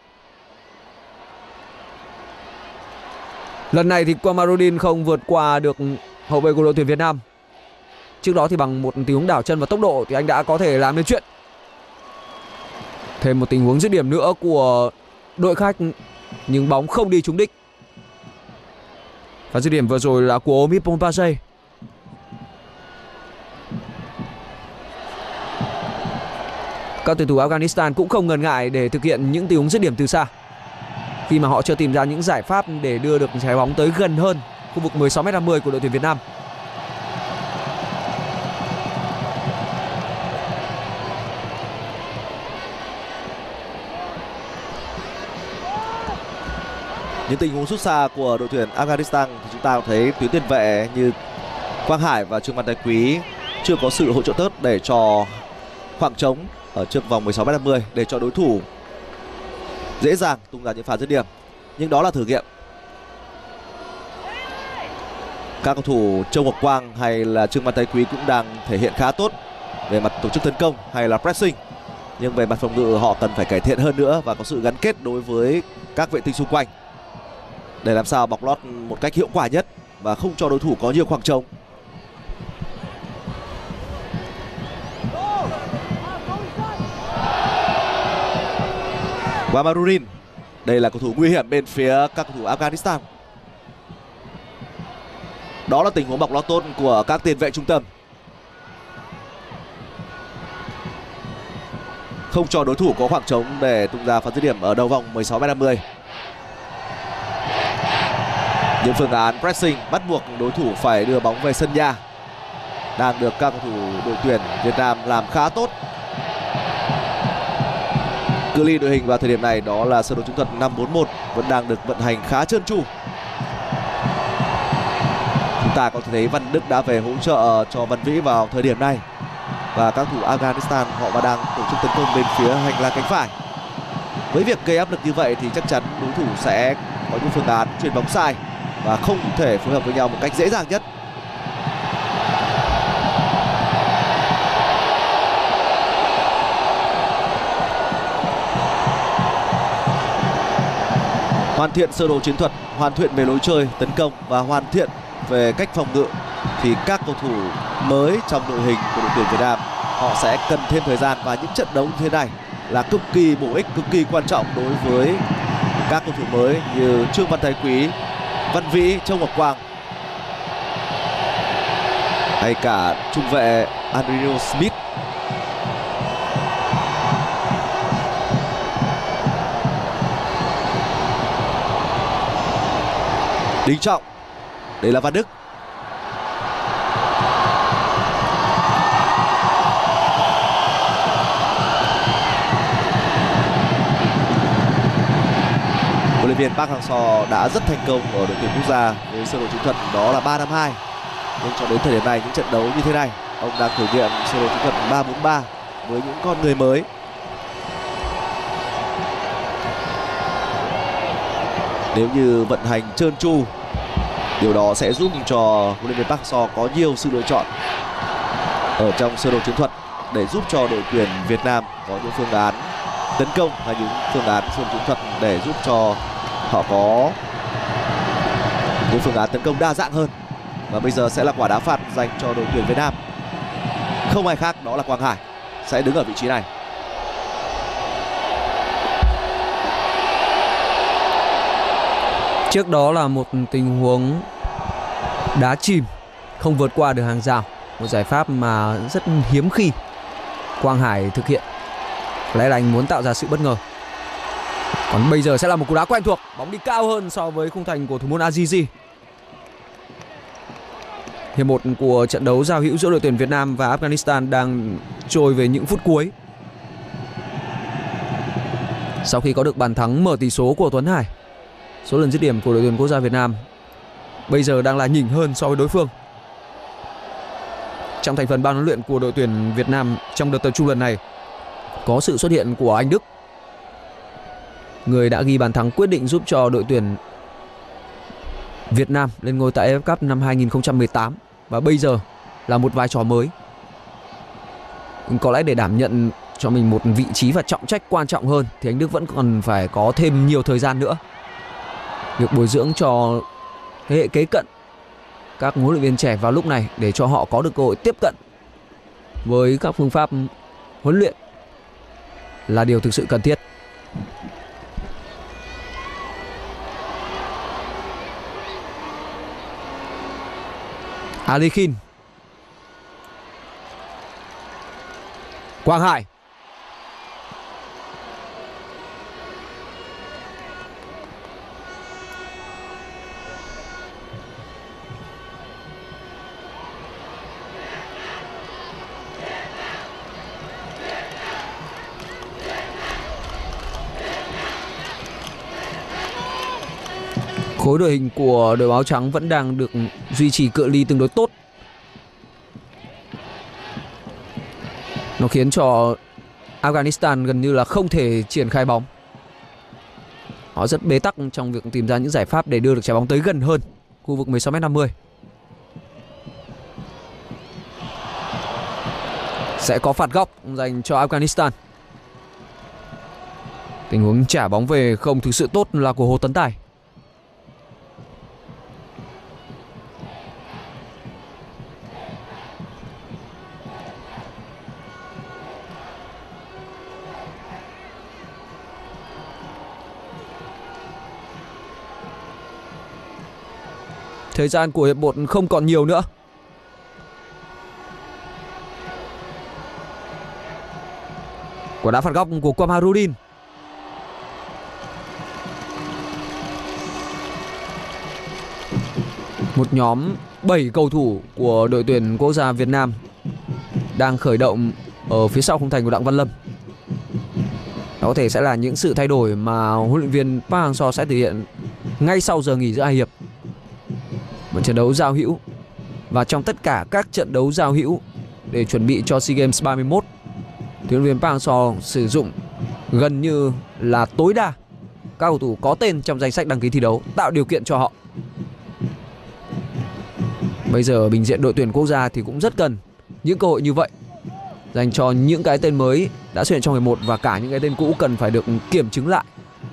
Lần này thì Quamarudin không vượt qua được hậu vệ của đội tuyển Việt Nam. Trước đó thì bằng một tình huống đảo chân và tốc độ thì anh đã có thể làm nên chuyện. Thêm một tình huống dứt điểm nữa của đội khách, nhưng bóng không đi trúng đích. Và dứt điểm vừa rồi là của Omid Pompase. Các tuyển thủ Afghanistan cũng không ngần ngại để thực hiện những tình huống dứt điểm từ xa, khi mà họ chưa tìm ra những giải pháp để đưa được trái bóng tới gần hơn khu vực 16m50 của đội tuyển Việt Nam. Những tình huống sút xa của đội tuyển Afghanistan thì chúng ta có thấy tuyến tiền vệ như Quang Hải và Trương Văn Thái Quý chưa có sự hỗ trợ tốt để cho khoảng trống ở trước vòng 16m50 để cho đối thủ dễ dàng tung ra những pha dứt điểm. Nhưng đó là thử nghiệm. Các cầu thủ Châu Ngọc Quang hay là Trương Văn Thái Quý cũng đang thể hiện khá tốt về mặt tổ chức tấn công hay là pressing, nhưng về mặt phòng ngự họ cần phải cải thiện hơn nữa và có sự gắn kết đối với các vệ tinh xung quanh để làm sao bọc lót một cách hiệu quả nhất và không cho đối thủ có nhiều khoảng trống. Quamarudin, đây là cầu thủ nguy hiểm bên phía các cầu thủ Afghanistan. Đó là tình huống bọc lót tốt của các tiền vệ trung tâm, không cho đối thủ có khoảng trống để tung ra pha dứt điểm ở đầu vòng 16m50. Những phương án pressing bắt buộc đối thủ phải đưa bóng về sân nhà đang được các cầu thủ đội tuyển Việt Nam làm khá tốt. Cự ly đội hình vào thời điểm này đó là sơ đồ chiến thuật 5-4-1 vẫn đang được vận hành khá trơn tru. Chúng ta có thể thấy Văn Đức đã về hỗ trợ cho Văn Vĩ vào thời điểm này, và các thủ Afghanistan họ đang tổ chức tấn công bên phía hành lang cánh phải. Với việc gây áp lực như vậy thì chắc chắn đối thủ sẽ có những phương án chuyền bóng sai và không thể phối hợp với nhau một cách dễ dàng nhất. Hoàn thiện sơ đồ chiến thuật, hoàn thiện về lối chơi tấn công và hoàn thiện về cách phòng ngự thì các cầu thủ mới trong đội hình của đội tuyển Việt Nam họ sẽ cần thêm thời gian, và những trận đấu như thế này là cực kỳ bổ ích, cực kỳ quan trọng đối với các cầu thủ mới như Trương Văn Thái Quý, Văn Vĩ, Châu Ngọc Quang. hay cả trung vệ Andrew Smith. Đình Trọng, đây là Văn Đức. Huấn luyện viên Park Hang-seo đã rất thành công ở đội tuyển quốc gia với sơ đồ chiến thuật đó là 3-5-2. Nhưng cho đến thời điểm này, những trận đấu như thế này, ông đang thử nghiệm sơ đồ chiến thuật 3-4-3 với những con người mới. Nếu như vận hành trơn tru, điều đó sẽ giúp cho huấn luyện viên Park Hang-seo có nhiều sự lựa chọn ở trong sơ đồ chiến thuật để giúp cho đội tuyển Việt Nam có những phương án tấn công hay những phương án sơ đồ chiến thuật để giúp cho họ có những phương án tấn công đa dạng hơn. Và bây giờ sẽ là quả đá phạt dành cho đội tuyển Việt Nam. Không ai khác đó là Quang Hải sẽ đứng ở vị trí này. Trước đó là một tình huống đá chìm không vượt qua được hàng rào, một giải pháp mà rất hiếm khi Quang Hải thực hiện. Có lẽ là anh muốn tạo ra sự bất ngờ. Còn bây giờ sẽ là một cú đá quen thuộc, bóng đi cao hơn so với khung thành của thủ môn Azizi. Hiệp 1 của trận đấu giao hữu giữa đội tuyển Việt Nam và Afghanistan đang trôi về những phút cuối. Sau khi có được bàn thắng mở tỷ số của Tuấn Hải, số lần dứt điểm của đội tuyển quốc gia Việt Nam bây giờ đang là nhỉnh hơn so với đối phương. Trong thành phần ban huấn luyện của đội tuyển Việt Nam trong đợt tập trung lần này có sự xuất hiện của anh Đức, người đã ghi bàn thắng quyết định giúp cho đội tuyển Việt Nam lên ngôi tại AFF Cup năm 2018 và bây giờ là một vai trò mới. Có lẽ để đảm nhận cho mình một vị trí và trọng trách quan trọng hơn thì anh Đức vẫn còn phải có thêm nhiều thời gian nữa. Việc bồi dưỡng cho thế hệ kế cận, các huấn luyện viên trẻ vào lúc này để cho họ có được cơ hội tiếp cận với các phương pháp huấn luyện là điều thực sự cần thiết. Ali Khin, Quang Hải, khối đội hình của đội áo trắng vẫn đang được duy trì cự ly tương đối tốt. Nó khiến cho Afghanistan gần như là không thể triển khai bóng. Họ rất bế tắc trong việc tìm ra những giải pháp để đưa được trái bóng tới gần hơn khu vực 16m50. Sẽ có phạt góc dành cho Afghanistan. Tình huống trả bóng về không thực sự tốt là của Hồ Tấn Tài. Thời gian của hiệp 1 không còn nhiều nữa. Quả đá phạt góc của Qamarudin. Một nhóm 7 cầu thủ của đội tuyển quốc gia Việt Nam đang khởi động ở phía sau khung thành của Đặng Văn Lâm. Đó có thể sẽ là những sự thay đổi mà huấn luyện viên Park Hang-seo sẽ thực hiện ngay sau giờ nghỉ giữa hai hiệp. Một trận đấu giao hữu và trong tất cả các trận đấu giao hữu để chuẩn bị cho SEA Games 31 thì huấn luyện viên Park Hang-seo sử dụng gần như là tối đa các cầu thủ có tên trong danh sách đăng ký thi đấu, tạo điều kiện cho họ. Bây giờ ở bình diện đội tuyển quốc gia thì cũng rất cần những cơ hội như vậy dành cho những cái tên mới đã xuất hiện trong hiệp 1 và cả những cái tên cũ cần phải được kiểm chứng lại.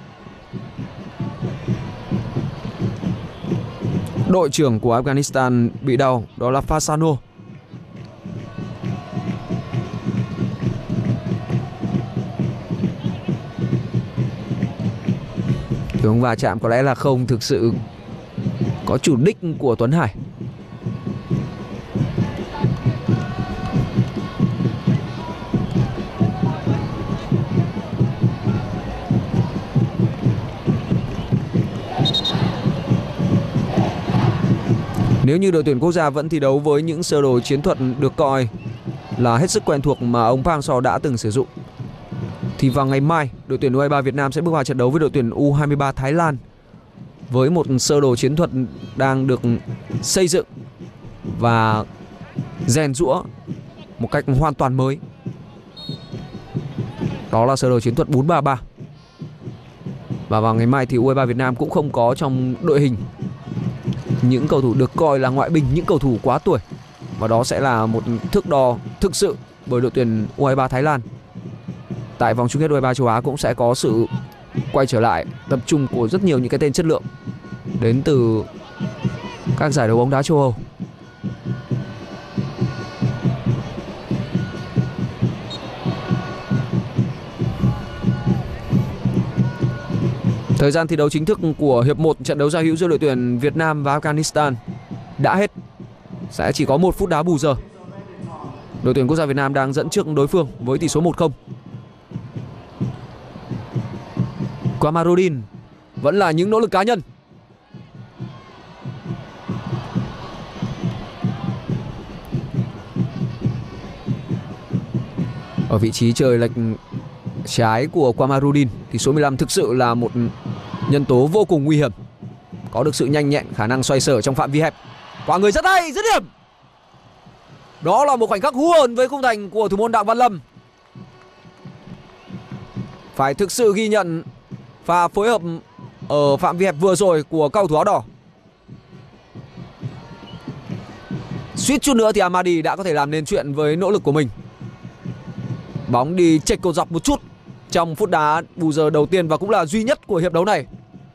Đội trưởng của Afghanistan bị đau, đó là Fasano. Hướng va chạm có lẽ là không thực sự có chủ đích của Tuấn Hải. Nếu như đội tuyển quốc gia vẫn thi đấu với những sơ đồ chiến thuật được coi là hết sức quen thuộc mà ông Park Hang-seo đã từng sử dụng, thì vào ngày mai đội tuyển U23 Việt Nam sẽ bước vào trận đấu với đội tuyển U23 Thái Lan với một sơ đồ chiến thuật đang được xây dựng và rèn giũa một cách hoàn toàn mới. Đó là sơ đồ chiến thuật 4-3-3. Và vào ngày mai thì U23 Việt Nam cũng không có trong đội hình những cầu thủ được coi là ngoại binh, những cầu thủ quá tuổi. Và đó sẽ là một thước đo thực sự bởi đội tuyển U23 Thái Lan. Tại vòng chung kết U23 châu Á cũng sẽ có sự quay trở lại tập trung của rất nhiều những cái tên chất lượng đến từ các giải đấu bóng đá châu Âu. Thời gian thi đấu chính thức của hiệp 1 trận đấu giao hữu giữa đội tuyển Việt Nam và Afghanistan đã hết. Sẽ chỉ có 1 phút đá bù giờ. Đội tuyển quốc gia Việt Nam đang dẫn trước đối phương với tỷ số 1-0. Kamarudin vẫn là những nỗ lực cá nhân. Ở vị trí trời lệch trái của Kamarudin thì số 15 thực sự là một nhân tố vô cùng nguy hiểm. Có được sự nhanh nhẹn, khả năng xoay sở trong phạm vi hẹp. Quả người rất hay, dứt điểm. Đó là một khoảnh khắc hú hồn với khung thành của thủ môn Đặng Văn Lâm. Phải thực sự ghi nhận pha phối hợp ở phạm vi hẹp vừa rồi của cầu thủ áo đỏ. Suýt chút nữa thì Amadi đã có thể làm nên chuyện với nỗ lực của mình. Bóng đi chệch cột dọc một chút trong phút đá bù giờ đầu tiên và cũng là duy nhất của hiệp đấu này.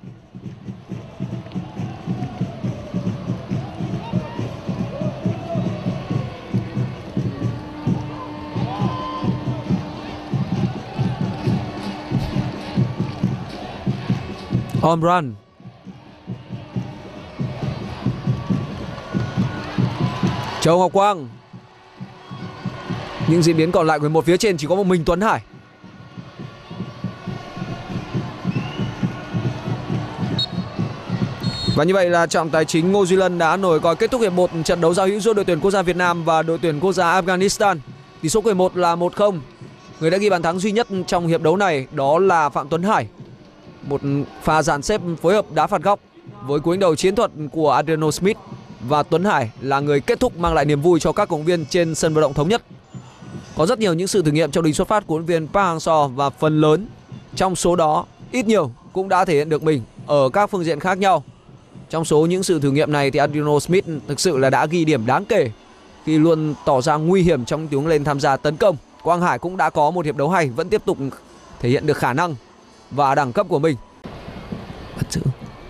Omran. Châu Ngọc Quang. Những diễn biến còn lại của một phía trên chỉ có một mình Tuấn Hải. Và như vậy là trọng tài chính Ngô Duy Lân đã nổi còi kết thúc hiệp 1 trận đấu giao hữu giữa đội tuyển quốc gia Việt Nam và đội tuyển quốc gia Afghanistan. Tỷ số của hiệp 1 là 1-0. Người đã ghi bàn thắng duy nhất trong hiệp đấu này đó là Phạm Tuấn Hải. Một pha dàn xếp phối hợp đá phạt góc với cú đánh đầu chiến thuật của Adriano Smith, và Tuấn Hải là người kết thúc mang lại niềm vui cho các cổ động viên trên sân vận động Thống Nhất. Có rất nhiều những sự thử nghiệm trong đình xuất phát của huấn luyện viên Park Hang-seo và phần lớn trong số đó ít nhiều cũng đã thể hiện được mình ở các phương diện khác nhau. Trong số những sự thử nghiệm này thì Adriano Smith thực sự là đã ghi điểm đáng kể khi luôn tỏ ra nguy hiểm trong tiếng lên tham gia tấn công. Quang Hải cũng đã có một hiệp đấu hay, vẫn tiếp tục thể hiện được khả năng và đẳng cấp của mình. Bắt giữ.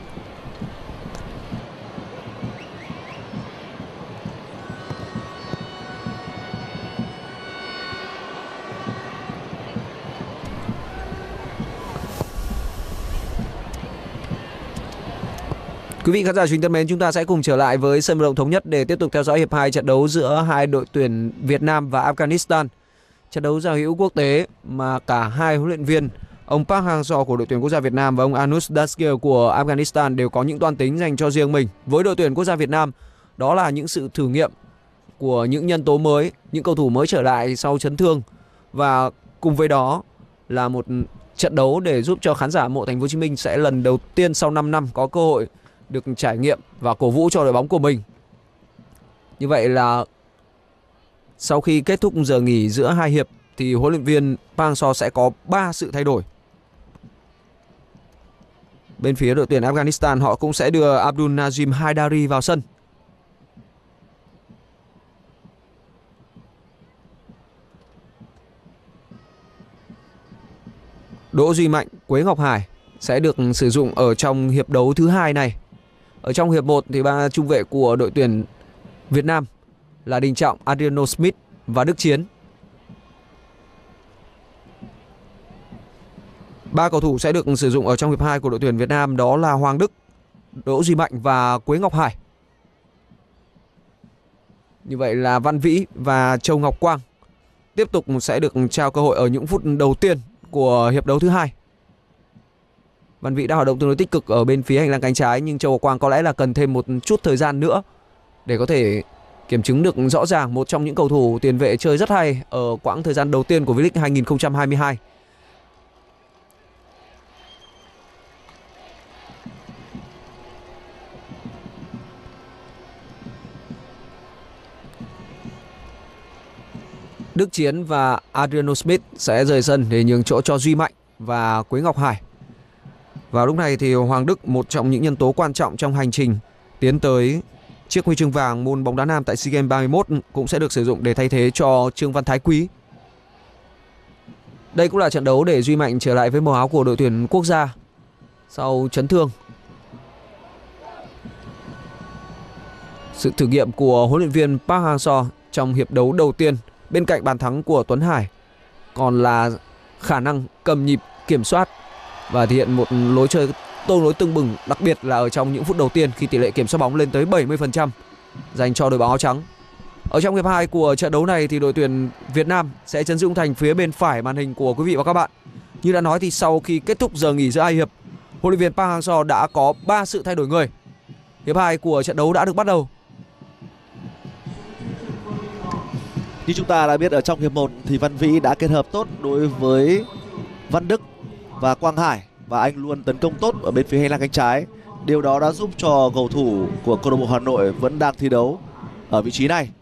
Quý vị khán giả truyền thân mến, chúng ta sẽ cùng trở lại với sân vận động Thống Nhất để tiếp tục theo dõi hiệp 2 trận đấu giữa hai đội tuyển Việt Nam và Afghanistan. Trận đấu giao hữu quốc tế mà cả hai huấn luyện viên, ông Park Hang-seo của đội tuyển quốc gia Việt Nam và ông Anush Dasgir của Afghanistan đều có những toan tính dành cho riêng mình. Với đội tuyển quốc gia Việt Nam, đó là những sự thử nghiệm của những nhân tố mới, những cầu thủ mới trở lại sau chấn thương, và cùng với đó là một trận đấu để giúp cho khán giả mộ Thành phố Hồ Chí Minh sẽ lần đầu tiên sau 5 năm có cơ hội được trải nghiệm và cổ vũ cho đội bóng của mình. Như vậy là sau khi kết thúc giờ nghỉ giữa hai hiệp thì huấn luyện viên Park Hang-seo sẽ có 3 sự thay đổi. Bên phía đội tuyển Afghanistan họ cũng sẽ đưa Abdul Nazim Haidari vào sân. Đỗ Duy Mạnh, Quế Ngọc Hải sẽ được sử dụng ở trong hiệp đấu thứ hai này. Ở trong hiệp 1 thì ba trung vệ của đội tuyển Việt Nam là Đình Trọng, Adriano Smith và Đức Chiến. Ba cầu thủ sẽ được sử dụng ở trong hiệp 2 của đội tuyển Việt Nam đó là Hoàng Đức, Đỗ Duy Mạnh và Quế Ngọc Hải. Như vậy là Văn Vĩ và Châu Ngọc Quang tiếp tục sẽ được trao cơ hội ở những phút đầu tiên của hiệp đấu thứ hai. Văn Vĩ đã hoạt động tương đối tích cực ở bên phía hành lang cánh trái, nhưng Châu Ngọc Quang có lẽ là cần thêm một chút thời gian nữa để có thể kiểm chứng được rõ ràng một trong những cầu thủ tiền vệ chơi rất hay ở quãng thời gian đầu tiên của V-League 2022. Đức Chiến và Adriano Smith sẽ rời sân để nhường chỗ cho Duy Mạnh và Quế Ngọc Hải. Vào lúc này thì Hoàng Đức, một trong những nhân tố quan trọng trong hành trình tiến tới chiếc huy chương vàng môn bóng đá nam tại SEA Games 31, cũng sẽ được sử dụng để thay thế cho Trương Văn Thái Quý. Đây cũng là trận đấu để Duy Mạnh trở lại với màu áo của đội tuyển quốc gia sau chấn thương. Sự thử nghiệm của huấn luyện viên Park Hang-seo trong hiệp đấu đầu tiên bên cạnh bàn thắng của Tuấn Hải còn là khả năng cầm nhịp, kiểm soát và thể hiện một lối chơi tương đối tưng bừng, đặc biệt là ở trong những phút đầu tiên khi tỷ lệ kiểm soát bóng lên tới 70% dành cho đội bóng áo trắng. Ở trong hiệp 2 của trận đấu này thì đội tuyển Việt Nam sẽ chấn giữ thành phía bên phải màn hình của quý vị và các bạn. Như đã nói thì sau khi kết thúc giờ nghỉ giữa hai hiệp, huấn luyện viên Park Hang-seo đã có 3 sự thay đổi người. Hiệp 2 của trận đấu đã được bắt đầu. Như chúng ta đã biết, ở trong hiệp 1 thì Văn Vĩ đã kết hợp tốt đối với Văn Đức và Quang Hải, và anh luôn tấn công tốt ở bên phía hành lang cánh trái. Điều đó đã giúp cho cầu thủ của câu lạc bộ Hà Nội vẫn đang thi đấu ở vị trí này.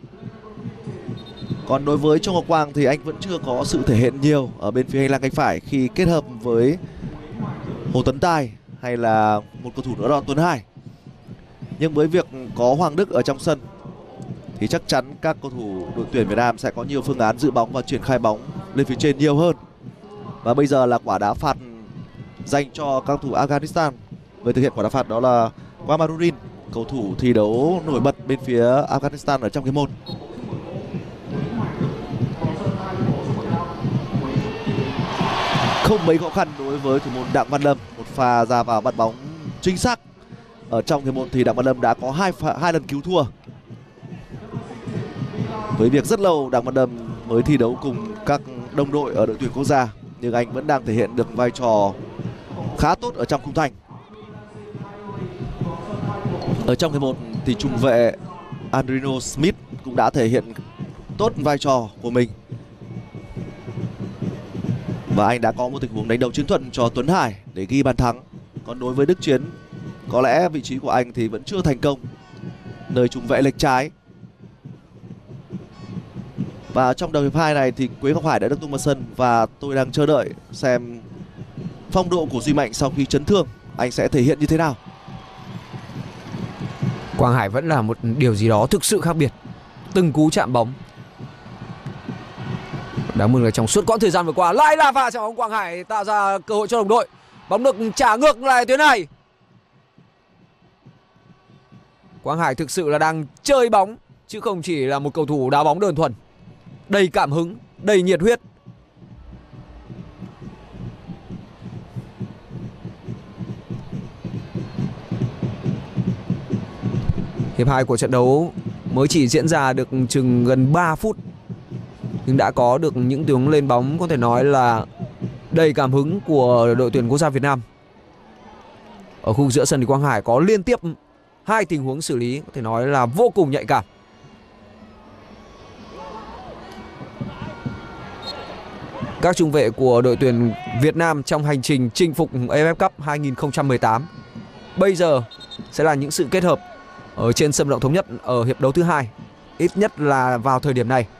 Còn đối với Châu Ngọc Quang thì anh vẫn chưa có sự thể hiện nhiều ở bên phía hành lang cánh phải khi kết hợp với Hồ Tấn Tài hay là một cầu thủ nữa đó Tuấn Hải. Nhưng với việc có Hoàng Đức ở trong sân thì chắc chắn các cầu thủ đội tuyển Việt Nam sẽ có nhiều phương án giữ bóng và triển khai bóng lên phía trên nhiều hơn. Và bây giờ là quả đá phạt dành cho các cầu thủ Afghanistan. Người thực hiện quả đá phạt đó là Wamaruddin, cầu thủ thi đấu nổi bật bên phía Afghanistan ở trong hiệp 1. Không mấy khó khăn đối với thủ môn Đặng Văn Lâm, một pha ra vào bắt bóng chính xác. Ở trong hiệp 1 thì Đặng Văn Lâm đã có hai lần cứu thua. Với việc rất lâu Đặng Văn Lâm mới thi đấu cùng các đồng đội ở đội tuyển quốc gia, nhưng anh vẫn đang thể hiện được vai trò khá tốt ở trong khung thành. Ở trong hiệp 1 thì trung vệ Adriano Smith cũng đã thể hiện tốt vai trò của mình, và anh đã có một tình huống đánh đầu chiến thuật cho Tuấn Hải để ghi bàn thắng. Còn đối với Đức Chiến, có lẽ vị trí của anh thì vẫn chưa thành công, nơi trung vệ lệch trái. Và trong đầu hiệp 2 này thì Quế Ngọc Hải đã được tung vào sân, và tôi đang chờ đợi xem phong độ của Duy Mạnh sau khi chấn thương anh sẽ thể hiện như thế nào. Quang Hải vẫn là một điều gì đó thực sự khác biệt, từng cú chạm bóng. Đáng mừng là trong suốt quãng thời gian vừa qua lại là pha chạm bóng Quang Hải tạo ra cơ hội cho đồng đội. Bóng được trả ngược lại tuyến này. Quang Hải thực sự là đang chơi bóng chứ không chỉ là một cầu thủ đá bóng đơn thuần. Đầy cảm hứng, đầy nhiệt huyết. Hiệp 2 của trận đấu mới chỉ diễn ra được chừng gần 3 phút, nhưng đã có được những tiếng lên bóng có thể nói là đầy cảm hứng của đội tuyển quốc gia Việt Nam. Ở khu giữa sân thì Quang Hải có liên tiếp 2 tình huống xử lý có thể nói là vô cùng nhạy cảm. Các trung vệ của đội tuyển Việt Nam trong hành trình chinh phục AFF Cup 2018 bây giờ sẽ là những sự kết hợp ở trên sân vận động Thống Nhất ở hiệp đấu thứ 2, ít nhất là vào thời điểm này.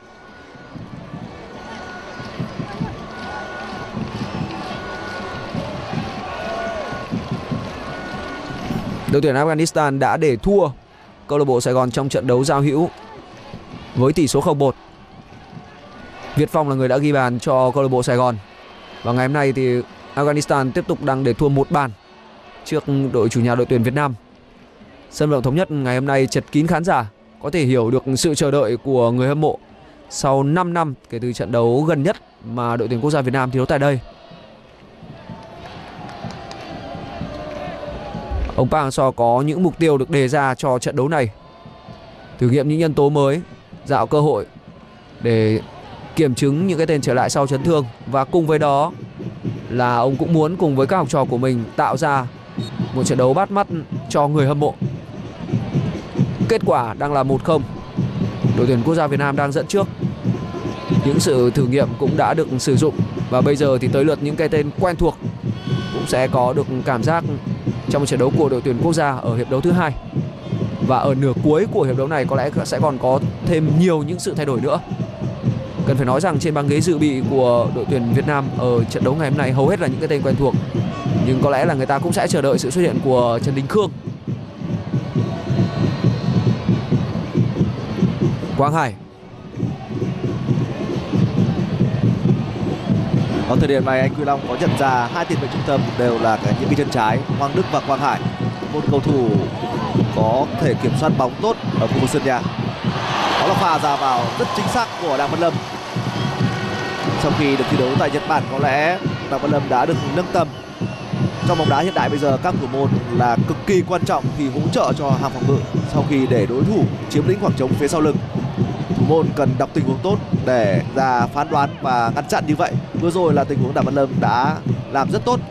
Đội tuyển Afghanistan đã để thua câu lạc bộ Sài Gòn trong trận đấu giao hữu với tỷ số 0-1. Việt Phong là người đã ghi bàn cho câu lạc bộ Sài Gòn. Và ngày hôm nay thì Afghanistan tiếp tục đang để thua 1 bàn trước đội chủ nhà đội tuyển Việt Nam. Sân vận động Thống Nhất ngày hôm nay chật kín khán giả, có thể hiểu được sự chờ đợi của người hâm mộ sau 5 năm kể từ trận đấu gần nhất mà đội tuyển quốc gia Việt Nam thi đấu tại đây. Ông Park Hang-seo có những mục tiêu được đề ra cho trận đấu này: thử nghiệm những nhân tố mới, tạo cơ hội để kiểm chứng những cái tên trở lại sau chấn thương, và cùng với đó là ông cũng muốn cùng với các học trò của mình tạo ra một trận đấu bắt mắt cho người hâm mộ. Kết quả đang là 1-0. Đội tuyển quốc gia Việt Nam đang dẫn trước. Những sự thử nghiệm cũng đã được sử dụng và bây giờ thì tới lượt những cái tên quen thuộc cũng sẽ có được cảm giác trong trận đấu của đội tuyển quốc gia ở hiệp đấu thứ hai. Và ở nửa cuối của hiệp đấu này có lẽ sẽ còn có thêm nhiều những sự thay đổi nữa. Cần phải nói rằng trên băng ghế dự bị của đội tuyển Việt Nam ở trận đấu ngày hôm nay hầu hết là những cái tên quen thuộc. Nhưng có lẽ là người ta cũng sẽ chờ đợi sự xuất hiện của Trần Đình Khương. Quang Hải. Ở thời điểm này anh Quy Long có nhận ra hai tiền vệ trung tâm đều là những cái chân trái, Hoàng Đức và Quang Hải. Một cầu thủ có thể kiểm soát bóng tốt ở khu vực sân nhà. Đó là pha ra vào rất chính xác của Đặng Văn Lâm. Sau khi được thi đấu tại Nhật Bản, có lẽ Đặng Văn Lâm đã được nâng tầm. Trong bóng đá hiện đại bây giờ, các thủ môn là cực kỳ quan trọng khi hỗ trợ cho hàng phòng ngự sau khi để đối thủ chiếm lĩnh khoảng trống phía sau lưng. Thủ môn cần đọc tình huống tốt để ra phán đoán và ngăn chặn như vậy. Vừa rồi là tình huống Đặng Văn Lâm đã làm rất tốt.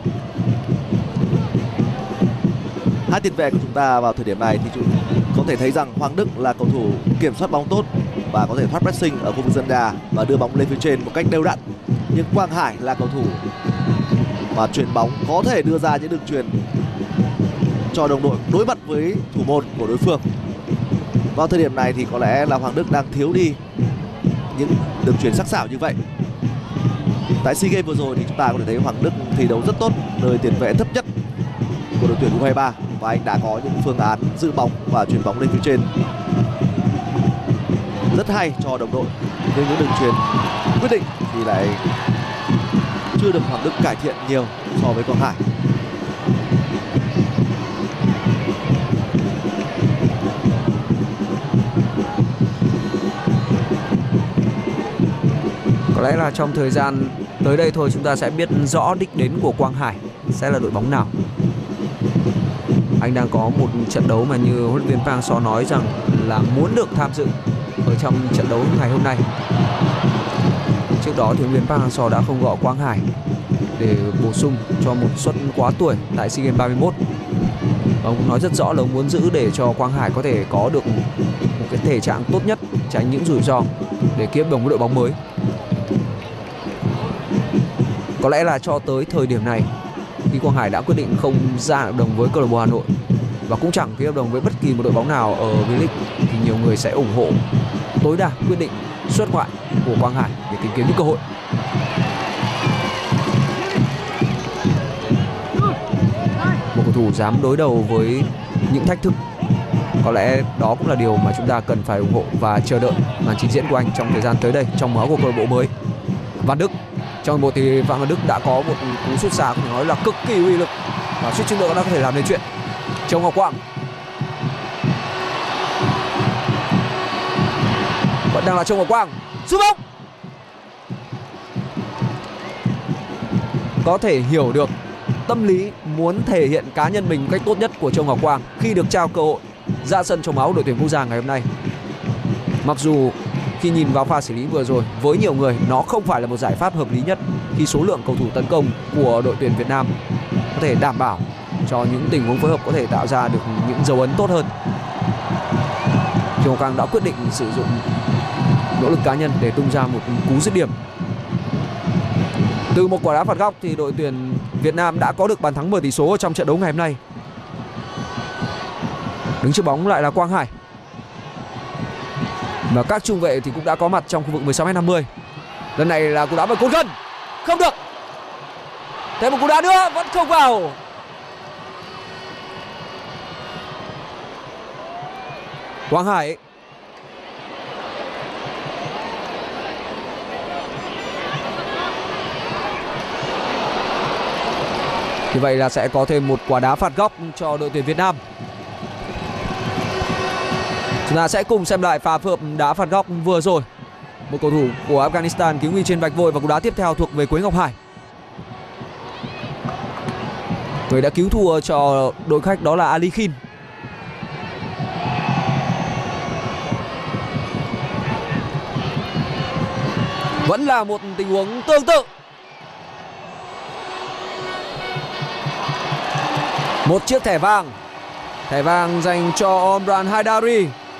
Hai tiền vệ của chúng ta vào thời điểm này thì chúng có thể thấy rằng Hoàng Đức là cầu thủ kiểm soát bóng tốt và có thể thoát pressing ở khu vực sân nhà và đưa bóng lên phía trên một cách đều đặn. Nhưng Quang Hải là cầu thủ mà chuyền bóng có thể đưa ra những đường chuyền cho đồng đội đối mặt với thủ môn của đối phương. Vào thời điểm này thì có lẽ là Hoàng Đức đang thiếu đi những đường chuyền sắc sảo như vậy. Tại SEA Games vừa rồi thì chúng ta có thể thấy Hoàng Đức thi đấu rất tốt, nơi tiền vệ thấp nhất của đội tuyển U23 và anh đã có những phương án giữ bóng và chuyền bóng lên phía trên rất hay cho đồng đội. Nhưng những đường chuyền quyết định thì lại chưa được Hoàng Đức cải thiện nhiều so với Quang Hải. Có lẽ là trong thời gian tới đây thôi chúng ta sẽ biết rõ đích đến của Quang Hải sẽ là đội bóng nào. Anh đang có một trận đấu mà như huấn luyện viên Park Hang-seo nói rằng là muốn được tham dự ở trong trận đấu ngày hôm nay. Trước đó thì huấn luyện viên Park Hang-seo đã không gọi Quang Hải để bổ sung cho một suất quá tuổi tại SEA Games 31. Ông nói rất rõ là ông muốn giữ để cho Quang Hải có thể có được một cái thể trạng tốt nhất, tránh những rủi ro để ký hợp đồng với đội bóng mới. Có lẽ là cho tới thời điểm này, khi Quang Hải đã quyết định không ra hợp đồng với câu lạc bộ Hà Nội và cũng chẳng ký hợp đồng với bất kỳ một đội bóng nào ở V-League, thì nhiều người sẽ ủng hộ tối đa quyết định xuất ngoại của Quang Hải để tìm kiếm những cơ hội. Một cầu thủ dám đối đầu với những thách thức, có lẽ đó cũng là điều mà chúng ta cần phải ủng hộ và chờ đợi màn trình diễn của anh trong thời gian tới đây trong máu của câu lạc bộ mới. Văn Đức, trong bộ thì Phạm Văn Đức đã có một cú sút xa có thể nói là cực kỳ uy lực và suýt chút nữa đã có thể làm nên chuyện. Châu Ngọc Quang vẫn đang là Châu Ngọc Quang, sút bóng. Có thể hiểu được tâm lý muốn thể hiện cá nhân mình một cách tốt nhất của Châu Ngọc Quang khi được trao cơ hội ra sân trong áo đội tuyển quốc gia ngày hôm nay. Mặc dù khi nhìn vào pha xử lý vừa rồi, với nhiều người nó không phải là một giải pháp hợp lý nhất khi số lượng cầu thủ tấn công của đội tuyển Việt Nam có thể đảm bảo cho những tình huống phối hợp có thể tạo ra được những dấu ấn tốt hơn. Châu Ngọc Quang đã quyết định sử dụng nỗ lực cá nhân để tung ra một cú dứt điểm. Từ một quả đá phạt góc thì đội tuyển Việt Nam đã có được bàn thắng mở tỷ số trong trận đấu ngày hôm nay. Đứng trước bóng lại là Quang Hải. Và các trung vệ thì cũng đã có mặt trong khu vực 16m50. Lần này là cú đá vào cột gần. Không được. Thêm một cú đá nữa vẫn không vào. Quang Hải. Như vậy là sẽ có thêm một quả đá phạt góc cho đội tuyển Việt Nam. Chúng ta sẽ cùng xem lại pha phối hợp đá phạt góc vừa rồi. Một cầu thủ của Afghanistan cứu nguy trên vạch vội và cú đá tiếp theo thuộc về Quế Ngọc Hải. Người đã cứu thua cho đội khách đó là Ali Khin. Vẫn là một tình huống tương tự. Một chiếc thẻ vàng. Thẻ vàng dành cho Omran Haidari.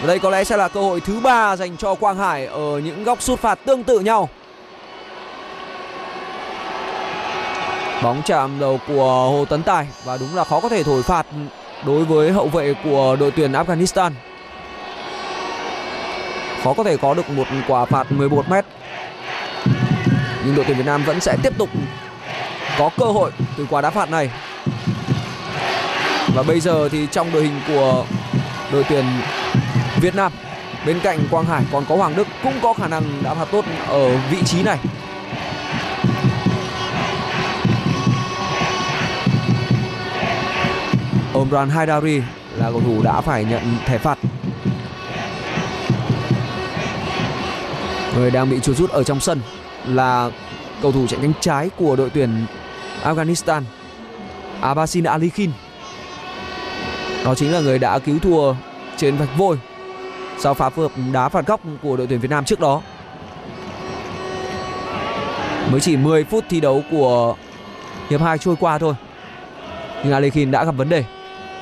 Và đây có lẽ sẽ là cơ hội thứ 3 dành cho Quang Hải ở những góc sút phạt tương tự nhau. Bóng chạm đầu của Hồ Tấn Tài và đúng là khó có thể thổi phạt đối với hậu vệ của đội tuyển Afghanistan. Khó có thể có được một quả phạt 11 m. Nhưng đội tuyển Việt Nam vẫn sẽ tiếp tục có cơ hội từ quả đá phạt này. Và bây giờ thì trong đội hình của đội tuyển Việt Nam, bên cạnh Quang Hải còn có Hoàng Đức cũng có khả năng đá phạt tốt ở vị trí này. Omran Haidari là cầu thủ đã phải nhận thẻ phạt. Người đang bị chuột rút ở trong sân là cầu thủ chạy cánh trái của đội tuyển Afghanistan, Abbasin Ali Khin. Đó chính là người đã cứu thua trên vạch vôi sau phá phường đá phạt góc của đội tuyển Việt Nam trước đó. Mới chỉ 10 phút thi đấu của hiệp 2 trôi qua thôi, nhưng Ali Khin đã gặp vấn đề.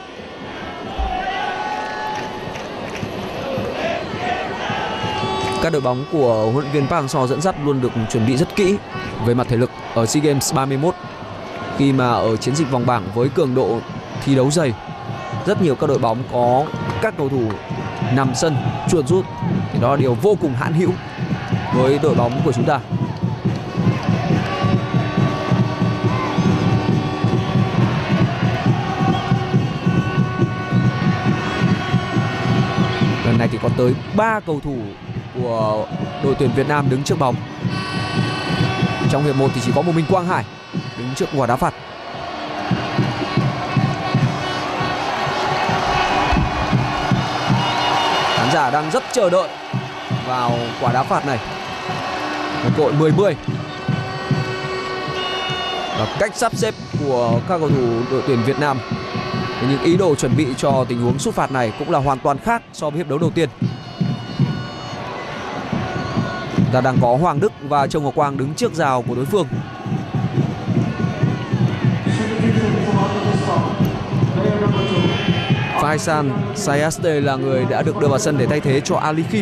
Các đội bóng của huấn luyện viên Park Hang-seo dẫn dắt luôn được chuẩn bị rất kỹ về mặt thể lực ở SEA Games 31. Khi mà ở chiến dịch vòng bảng với cường độ thi đấu dày, rất nhiều các đội bóng có các cầu thủ nằm sân chuột rút, thì đó là điều vô cùng hãn hữu với đội bóng của chúng ta. Lần này thì có tới 3 cầu thủ của đội tuyển Việt Nam đứng trước bóng. Trong hiệp 1 thì chỉ có một mình Quang Hải đứng trước quả đá phạt. Khán giả đang rất chờ đợi vào quả đá phạt này. Một cơ hội 10-10. Và cách sắp xếp của các cầu thủ đội tuyển Việt Nam, những ý đồ chuẩn bị cho tình huống sút phạt này cũng là hoàn toàn khác so với hiệp đấu đầu tiên. Ta đang có Hoàng Đức và Châu Ngọc Quang đứng trước rào của đối phương. Faisal Sayaste là người đã được đưa vào sân để thay thế cho Ali Khin.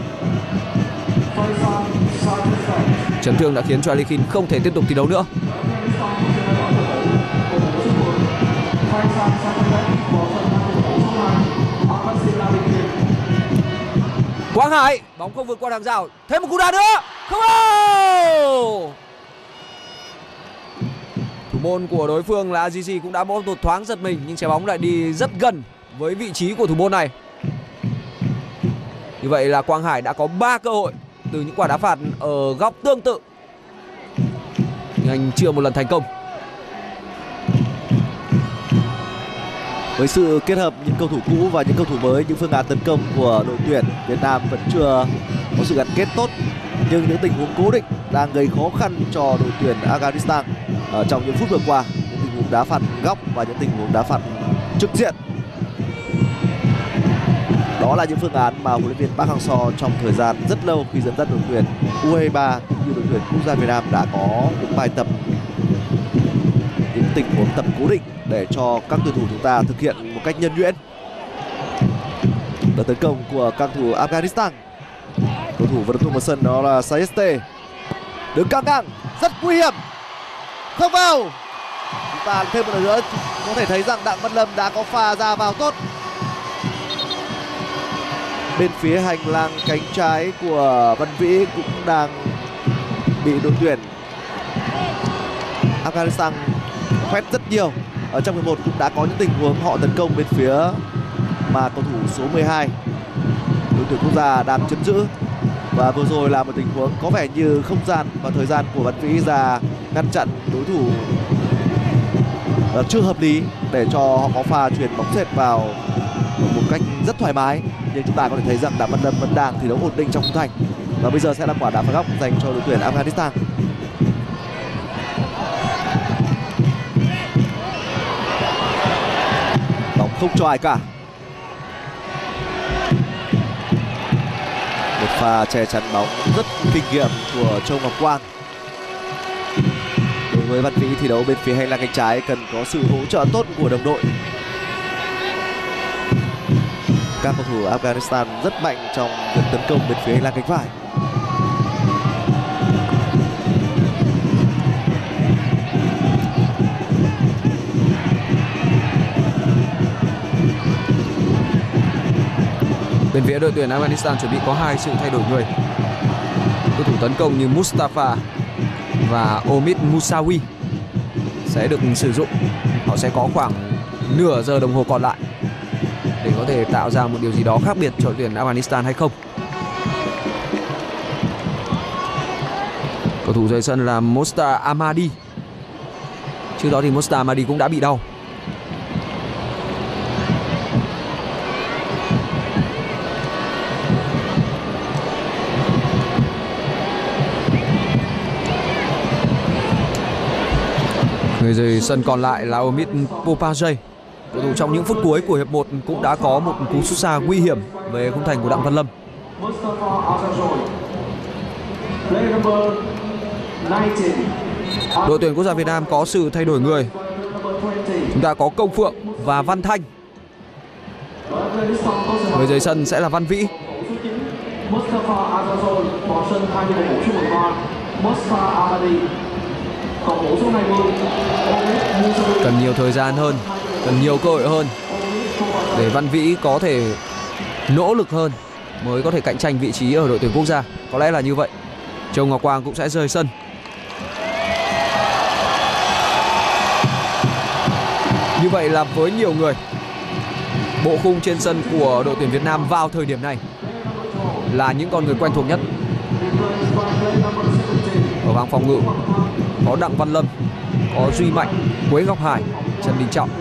Chấn thương đã khiến cho Ali Khin không thể tiếp tục thi đấu nữa. Quang Hải, bóng không vượt qua hàng rào, thêm một cú đá nữa. Không vào. Thủ môn của đối phương là Azizi cũng đã một thoáng giật mình, nhưng trái bóng lại đi rất gần với vị trí của thủ môn này. Như vậy là Quang Hải đã có 3 cơ hội từ những quả đá phạt ở góc tương tự, nhưng anh chưa một lần thành công. Với sự kết hợp những cầu thủ cũ và những cầu thủ mới, những phương án tấn công của đội tuyển Việt Nam vẫn chưa có sự gắn kết tốt, nhưng những tình huống cố định đang gây khó khăn cho đội tuyển Afghanistan trong những phút vừa qua. Những tình huống đá phạt góc và những tình huống đá phạt trực diện, đó là những phương án mà huấn luyện viên Park Hang-seo trong thời gian rất lâu khi dẫn dắt đội tuyển U23 cũng như đội tuyển quốc gia Việt Nam đã có những bài tập, những tình huống tập cố định để cho các tuyển thủ chúng ta thực hiện một cách nhân nhuyễn. Đợt tấn công của các cầu thủ Afghanistan, cầu thủ vừa tung vào sân đó là Saeste, đứng căng ngang rất nguy hiểm, không vào. Chúng ta thêm một lần nữa có thể thấy rằng Đặng Văn Lâm đã có pha ra vào tốt. Bên phía hành lang cánh trái của Văn Vĩ cũng đang bị đội tuyển Afghanistan khoét rất nhiều. Ở trong 11 cũng đã có những tình huống họ tấn công bên phía mà cầu thủ số 12 đội tuyển quốc gia đang chiếm giữ. Và vừa rồi là một tình huống có vẻ như không gian và thời gian của Văn Vĩ ra ngăn chặn đối thủ chưa hợp lý để cho họ có pha chuyền bóng xẹt vào một cách rất thoải mái. Nhưng chúng ta có thể thấy rằng Đặng Văn Lâm vẫn đang thi đấu ổn định trong khung thành. Và bây giờ sẽ là quả đá phạt góc dành cho đội tuyển Afghanistan. Bóng không cho ai cả. Một pha che chắn bóng rất kinh nghiệm của Châu Ngọc Quang. Đối với Văn Vĩ thi đấu bên phía hành lang cánh trái cần có sự hỗ trợ tốt của đồng đội. các cầu thủ Afghanistan rất mạnh trong việc tấn công bên phía hành lang cánh phải. Bên phía đội tuyển Afghanistan chuẩn bị có 2 sự thay đổi người. Cầu thủ tấn công như Mustafa và Omid Musawi sẽ được sử dụng. Họ sẽ có khoảng nửa giờ đồng hồ còn lại để có thể tạo ra một điều gì đó khác biệt cho đội tuyển Afghanistan hay không. Cầu thủ rời sân là Mostar Ahmadi. Trước đó thì Mostar Ahmadi cũng đã bị đau. Người rời sân còn lại là Omid Popajay. Cầu thủ trong những phút cuối của hiệp 1 cũng đã có một cú sút xa nguy hiểm về khung thành của Đặng Văn Lâm. Đội tuyển quốc gia Việt Nam có sự thay đổi người. Chúng ta có Công Phượng và Văn Thanh. Người rời sân sẽ là Văn Vĩ. Cần nhiều thời gian hơn, cần nhiều cơ hội hơn để Văn Vĩ có thể nỗ lực hơn mới có thể cạnh tranh vị trí ở đội tuyển quốc gia. Có lẽ là như vậy. Châu Ngọc Quang cũng sẽ rời sân. Như vậy là với nhiều người, bộ khung trên sân của đội tuyển Việt Nam vào thời điểm này là những con người quen thuộc nhất. Ở hàng phòng ngự có Đặng Văn Lâm, có Duy Mạnh, Quế Ngọc Hải, Trần Đình Trọng.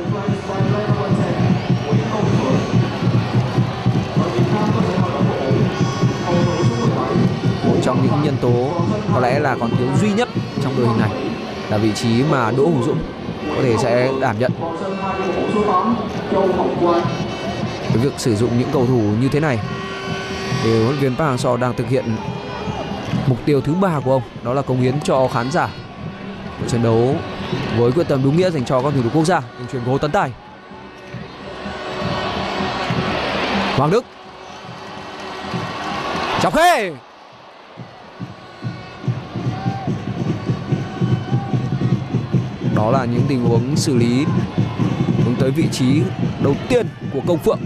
Một trong những nhân tố có lẽ là còn thiếu duy nhất trong đội hình này là vị trí mà Đỗ Hùng Dũng có thể sẽ đảm nhận. Cái việc sử dụng những cầu thủ như thế này thì huấn luyện viên Park Hang-seo đang thực hiện mục tiêu thứ 3 của ông, đó là cống hiến cho khán giả. Một trận đấu với quyết tâm đúng nghĩa dành cho các tuyển thủ quốc gia. Đường chuyền của Hồ Tấn Tài. Hoàng Đức, Trọng Khê. Đó là những tình huống xử lý hướng tới vị trí đầu tiên của Công Phượng.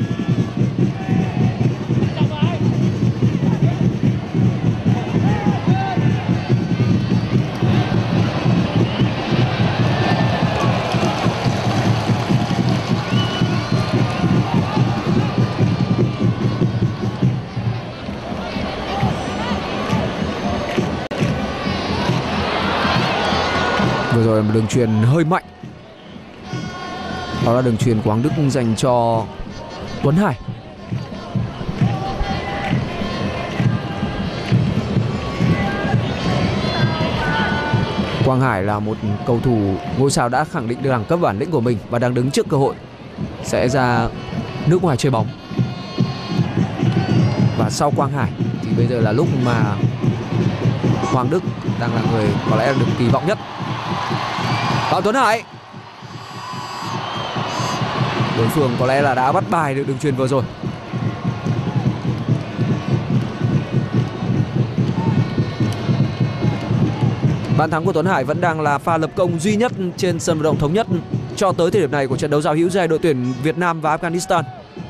Vừa rồi một đường chuyền hơi mạnh. Đó là đường chuyền của Hoàng Đức dành cho Tuấn Hải. Quang Hải là một cầu thủ ngôi sao đã khẳng định được đẳng cấp bản lĩnh của mình và đang đứng trước cơ hội sẽ ra nước ngoài chơi bóng. Và sau Quang Hải thì bây giờ là lúc mà Hoàng Đức đang là người có lẽ được kỳ vọng nhất. Phạm Tuấn Hải. Đối phương có lẽ là đã bắt bài được đường chuyền vừa rồi. Bàn thắng của Tuấn Hải vẫn đang là pha lập công duy nhất trên sân vận động Thống Nhất cho tới thời điểm này của trận đấu giao hữu giữa đội tuyển Việt Nam và Afghanistan.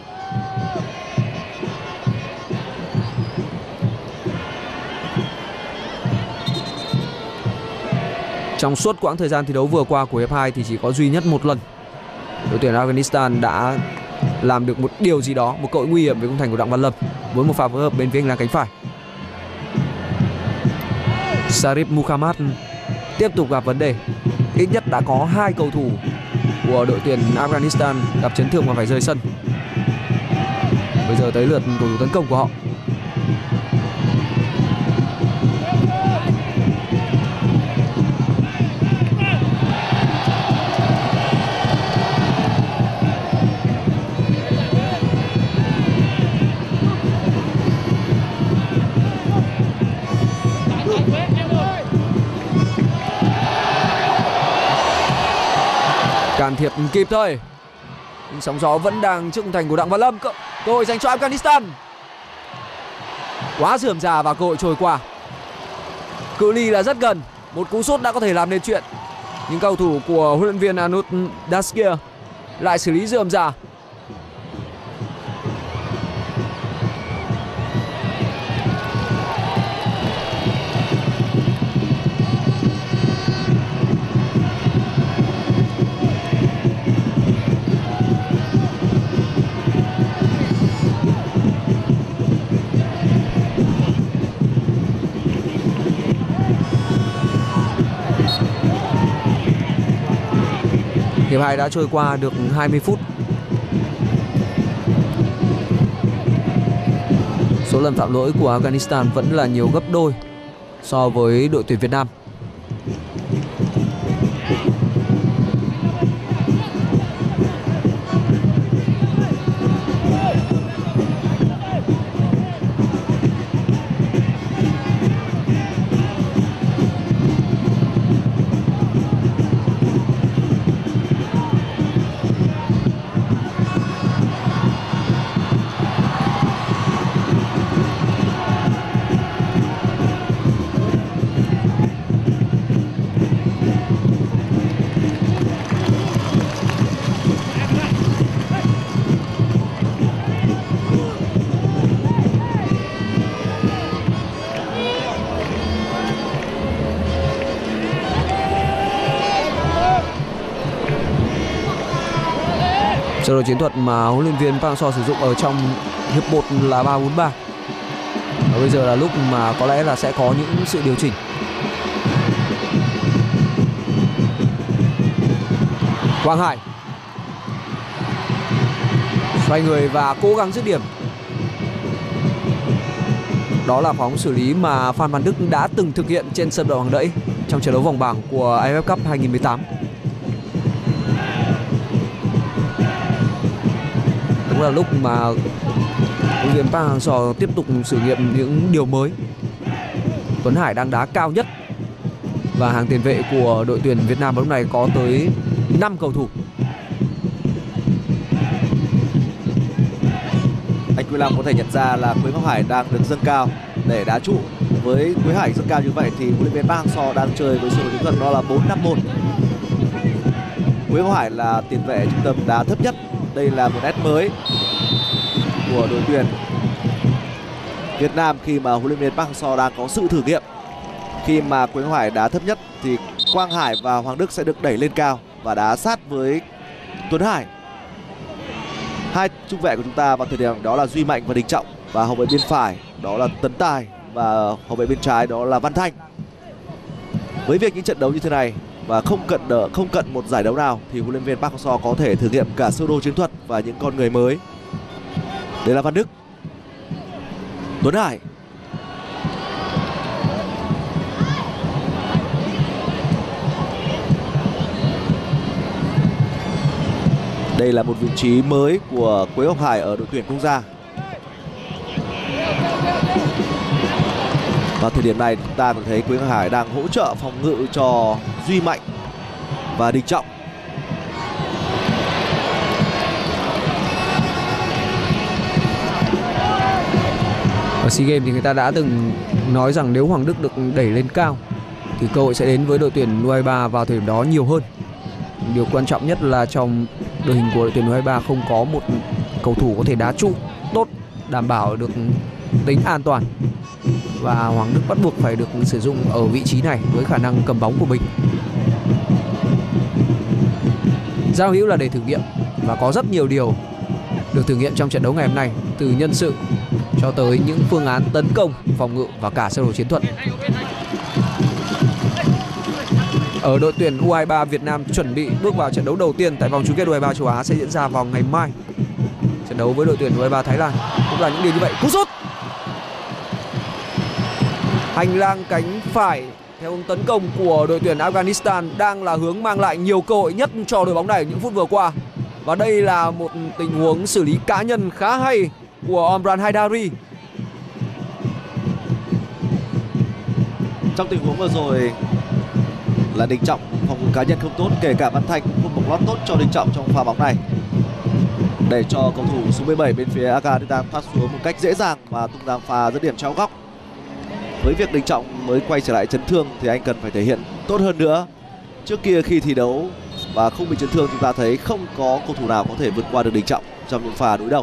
Trong suốt quãng thời gian thi đấu vừa qua của hiệp 2 thì chỉ có duy nhất một lần đội tuyển Afghanistan đã làm được một điều gì đó, một cơ hội nguy hiểm với khung thành của Đặng Văn Lâm với một pha phối hợp bên phía hành lang cánh phải. Sarip Muhammad tiếp tục gặp vấn đề. Ít nhất đã có 2 cầu thủ của đội tuyển Afghanistan gặp chấn thương và phải rời sân. Bây giờ tới lượt cầu thủ tấn công của họ. Can thiệp kịp thời. Nhưng sóng gió vẫn đang trước khung thành của Đặng Văn Lâm. Cơ hội dành cho Afghanistan. Quá rườm rà và cơ hội trôi qua. Cự ly là rất gần, một cú sút đã có thể làm nên chuyện. Nhưng cầu thủ của huấn luyện viên Anut Daskia lại xử lý rườm rà. Hiệp 2 đã trôi qua được 20 phút. Số lần phạm lỗi của Afghanistan vẫn là nhiều gấp đôi so với đội tuyển Việt Nam. Sơ đồ chiến thuật mà huấn luyện viên Park Hang-seo sử dụng ở trong hiệp 1 là 3-4-3. Và bây giờ là lúc mà có lẽ là sẽ có những sự điều chỉnh. Quang Hải xoay người và cố gắng dứt điểm. Đó là pha bóng xử lý mà Phan Văn Đức đã từng thực hiện trên sân vận động Hàng Đẫy trong trận đấu vòng bảng của AFF Cup 2018. Đúng là lúc mà huấn luyện viên Park Hang-seo tiếp tục thử nghiệm những điều mới. Tuấn Hải đang đá cao nhất và hàng tiền vệ của đội tuyển Việt Nam lúc này có tới 5 cầu thủ. Anh Quy Long có thể nhận ra là Quế Ngọc Hải đang được dâng cao để đá trụ. Với Quế Hải dâng cao như vậy thì huấn luyện viên Park Hang-seo đang chơi với sơ đồ chiến thuật đó là 4-5-1. Quế Ngọc Hải là tiền vệ trung tâm đá thấp nhất. Đây là một nét mới của đội tuyển Việt Nam khi mà huấn luyện viên Park Hang-seo đang có sự thử nghiệm. Khi mà Quế Ngọc Hải đá thấp nhất thì Quang Hải và Hoàng Đức sẽ được đẩy lên cao và đá sát với Tuấn Hải. Hai trung vệ của chúng ta vào thời điểm đó là Duy Mạnh và Đình Trọng, và hậu vệ bên phải đó là Tấn Tài và hậu vệ bên trái đó là Văn Thanh. Với việc những trận đấu như thế này và không cận một giải đấu nào thì huấn luyện viên Park Hang-seo có thể thử nghiệm cả sơ đồ chiến thuật và những con người mới. Đây là Văn Đức, Tuấn Hải, đây là một vị trí mới của Quế Ngọc Hải ở đội tuyển quốc gia. Vào thời điểm này chúng ta còn thấy Quế Ngọc Hải đang hỗ trợ phòng ngự cho Duy Mạnh và Đình Trọng. Ở SEA Games thì người ta đã từng nói rằng nếu Hoàng Đức được đẩy lên cao thì cơ hội sẽ đến với đội tuyển U23 vào thời điểm đó nhiều hơn. Điều quan trọng nhất là trong đội hình của đội tuyển U23 không có một cầu thủ có thể đá trụ tốt, đảm bảo được tính an toàn. Và Hoàng Đức bắt buộc phải được sử dụng ở vị trí này với khả năng cầm bóng của mình. Giao hữu là để thử nghiệm và có rất nhiều điều được thử nghiệm trong trận đấu ngày hôm nay, từ nhân sự cho tới những phương án tấn công, phòng ngự và cả sơ đồ chiến thuật. Ở đội tuyển U23 Việt Nam chuẩn bị bước vào trận đấu đầu tiên tại vòng chung kết U23 châu Á sẽ diễn ra vào ngày mai. Trận đấu với đội tuyển U23 Thái Lan cũng là những điều như vậy. Cú sút! Hành lang cánh phải theo hướng tấn công của đội tuyển Afghanistan đang là hướng mang lại nhiều cơ hội nhất cho đội bóng này những phút vừa qua. Và đây là một tình huống xử lý cá nhân khá hay của Omran Haidari. Trong tình huống vừa rồi là Đình Trọng phòng ngự cá nhân không tốt, kể cả Văn Thanh cũng không bóng lót tốt cho Đình Trọng trong pha bóng này. để cho cầu thủ số 17 bên phía Afghanistan thoát xuống một cách dễ dàng và tung ra pha dứt điểm trao góc. Với việc Đình Trọng mới quay trở lại chấn thương thì anh cần phải thể hiện tốt hơn nữa. Trước kia khi thi đấu và không bị chấn thương, chúng ta thấy không có cầu thủ nào có thể vượt qua được Đình Trọng trong những pha đối đầu.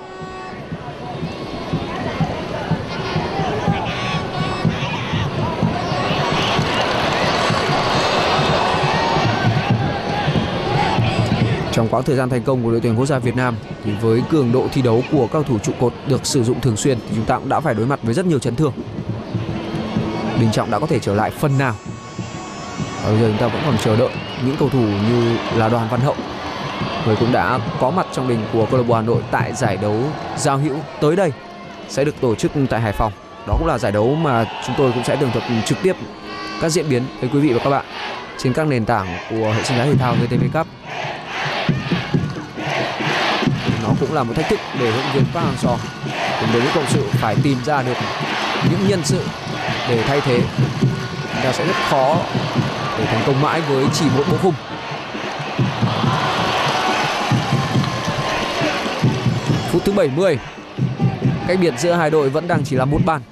Trong quãng thời gian thành công của đội tuyển quốc gia Việt Nam thì với cường độ thi đấu của các cầu thủ trụ cột được sử dụng thường xuyên thì chúng ta cũng đã phải đối mặt với rất nhiều chấn thương. Đình Trọng đã có thể trở lại phần nào. Và bây giờ chúng ta vẫn còn chờ đợi những cầu thủ như là Đoàn Văn Hậu, người cũng đã có mặt trong đình của câu lạc bộ Hà Nội tại giải đấu giao hữu tới đây sẽ được tổ chức tại Hải Phòng. Đó cũng là giải đấu mà chúng tôi cũng sẽ tường thuật trực tiếp các diễn biến với quý vị và các bạn trên các nền tảng của hệ sinh thái thể thao VTV Cup. Nó cũng là một thách thức để huấn luyện viên Park Hang-seo cùng với những cộng sự phải tìm ra được những nhân sự để thay thế. Chúng ta sẽ rất khó để thành công mãi với chỉ một bộ khung. Phút thứ 70, cách biệt giữa hai đội vẫn đang chỉ là một bàn.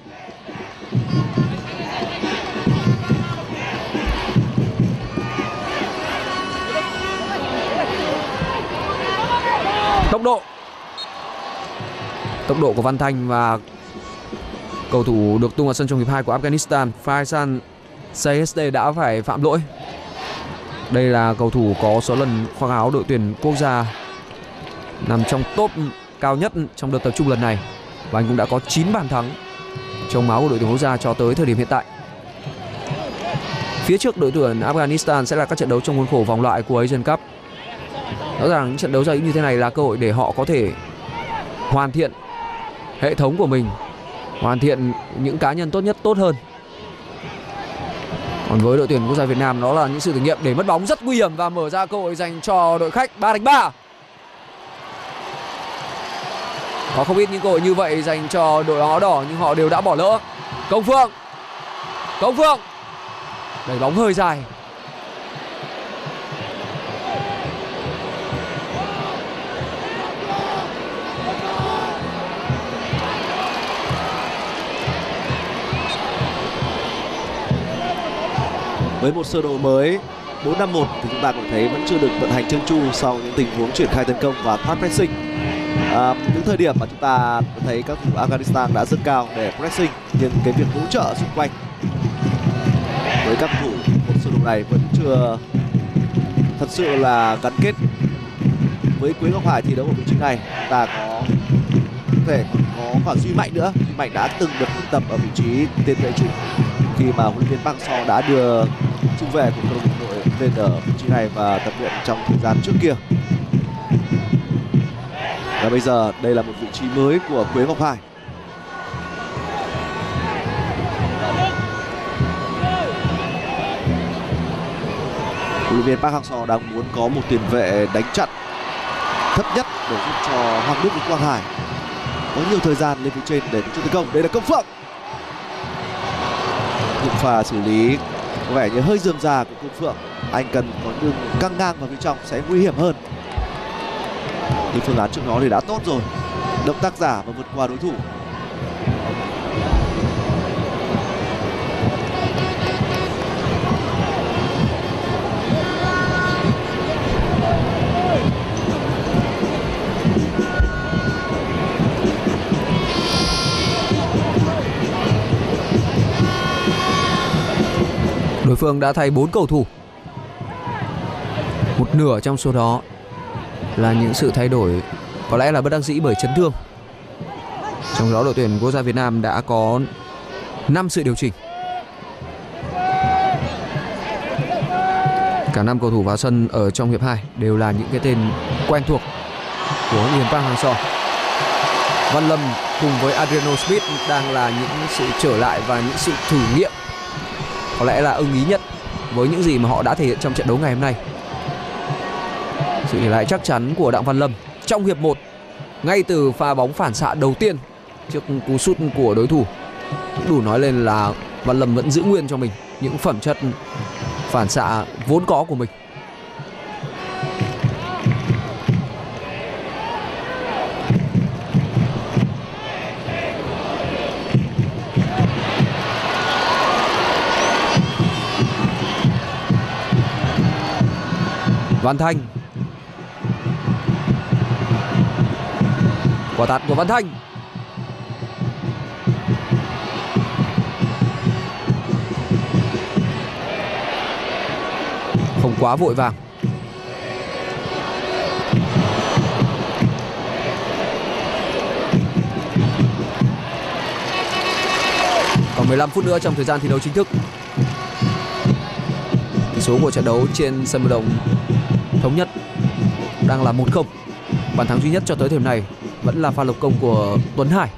Tốc độ của Văn Thanh và cầu thủ được tung vào sân trong hiệp 2 của Afghanistan, Faisal Sayeste đã phải phạm lỗi. Đây là cầu thủ có số lần khoác áo đội tuyển quốc gia nằm trong top cao nhất trong đợt tập trung lần này và anh cũng đã có 9 bàn thắng trong máu của đội tuyển quốc gia cho tới thời điểm hiện tại. Phía trước đội tuyển Afghanistan sẽ là các trận đấu trong khuôn khổ vòng loại của Asian Cup. Rõ ràng những trận đấu giao hữu như thế này là cơ hội để họ có thể hoàn thiện hệ thống của mình, hoàn thiện những cá nhân tốt nhất tốt hơn. Còn với đội tuyển quốc gia Việt Nam, đó là những sự thử nghiệm để mất bóng rất nguy hiểm và mở ra cơ hội dành cho đội khách 3-3. Có không ít những cơ hội như vậy dành cho đội áo đỏ nhưng họ đều đã bỏ lỡ. Công Phượng đẩy bóng hơi dài. Với một sơ đồ mới 4-5-1 thì chúng ta có thấy vẫn chưa được vận hành trơn tru sau những tình huống triển khai tấn công và thoát pressing. Những thời điểm mà chúng ta thấy các thủ Afghanistan đã dâng cao để pressing, nhưng cái việc hỗ trợ xung quanh với các thủ một sơ đồ này vẫn chưa thật sự là gắn kết. Với Quế Ngọc Hải thi đấu ở vị trí này, chúng ta có thể có cả Duy Mạnh nữa. Duy Mạnh đã từng được luyện tập ở vị trí tiền vệ trụ khi mà huấn luyện viên Park Hang-seo đã đưa trung vệ của câu lạc bộ Hà Nội lên ở vị trí này và tập luyện trong thời gian trước kia. Và bây giờ đây là một vị trí mới của Quế Ngọc Hải. Huấn luyện viên Park Hang-seo đang muốn có một tiền vệ đánh chặn thấp nhất để giúp cho Hoàng Đức và Quang Hải có nhiều thời gian lên phía trên để tổ chức tấn công. Đây là Công Phượng. Những pha xử lý có vẻ như hơi rườm rà của Công Phượng. Anh cần có đường căng ngang vào phía trong sẽ nguy hiểm hơn. Nhưng phương án trước đó thì đã tốt rồi. Động tác giả và vượt qua đối thủ. Đối phương đã thay 4 cầu thủ. Một nửa trong số đó là những sự thay đổi có lẽ là bất đắc dĩ bởi chấn thương. Trong đó đội tuyển quốc gia Việt Nam đã có 5 sự điều chỉnh. Cả 5 cầu thủ vào sân ở trong hiệp 2 đều là những cái tên quen thuộc của huấn luyện viên Park Hang-seo. Văn Lâm cùng với Adriano Smith đang là những sự trở lại và những sự thử nghiệm có lẽ là ưng ý nhất với những gì mà họ đã thể hiện trong trận đấu ngày hôm nay. Sự trở lại chắc chắn của Đặng Văn Lâm trong hiệp 1 ngay từ pha bóng phản xạ đầu tiên trước cú sút của đối thủ đủ nói lên là Văn Lâm vẫn giữ nguyên cho mình những phẩm chất phản xạ vốn có của mình. Văn Thanh. Quả tạt của Văn Thanh. Không quá vội vàng. Còn 15 phút nữa trong thời gian thi đấu chính thức. Tỷ số của trận đấu trên sân vận động Thống Nhất đang là 1-0. Bàn thắng duy nhất cho tới thời điểm này vẫn là pha lập công của Tuấn Hải.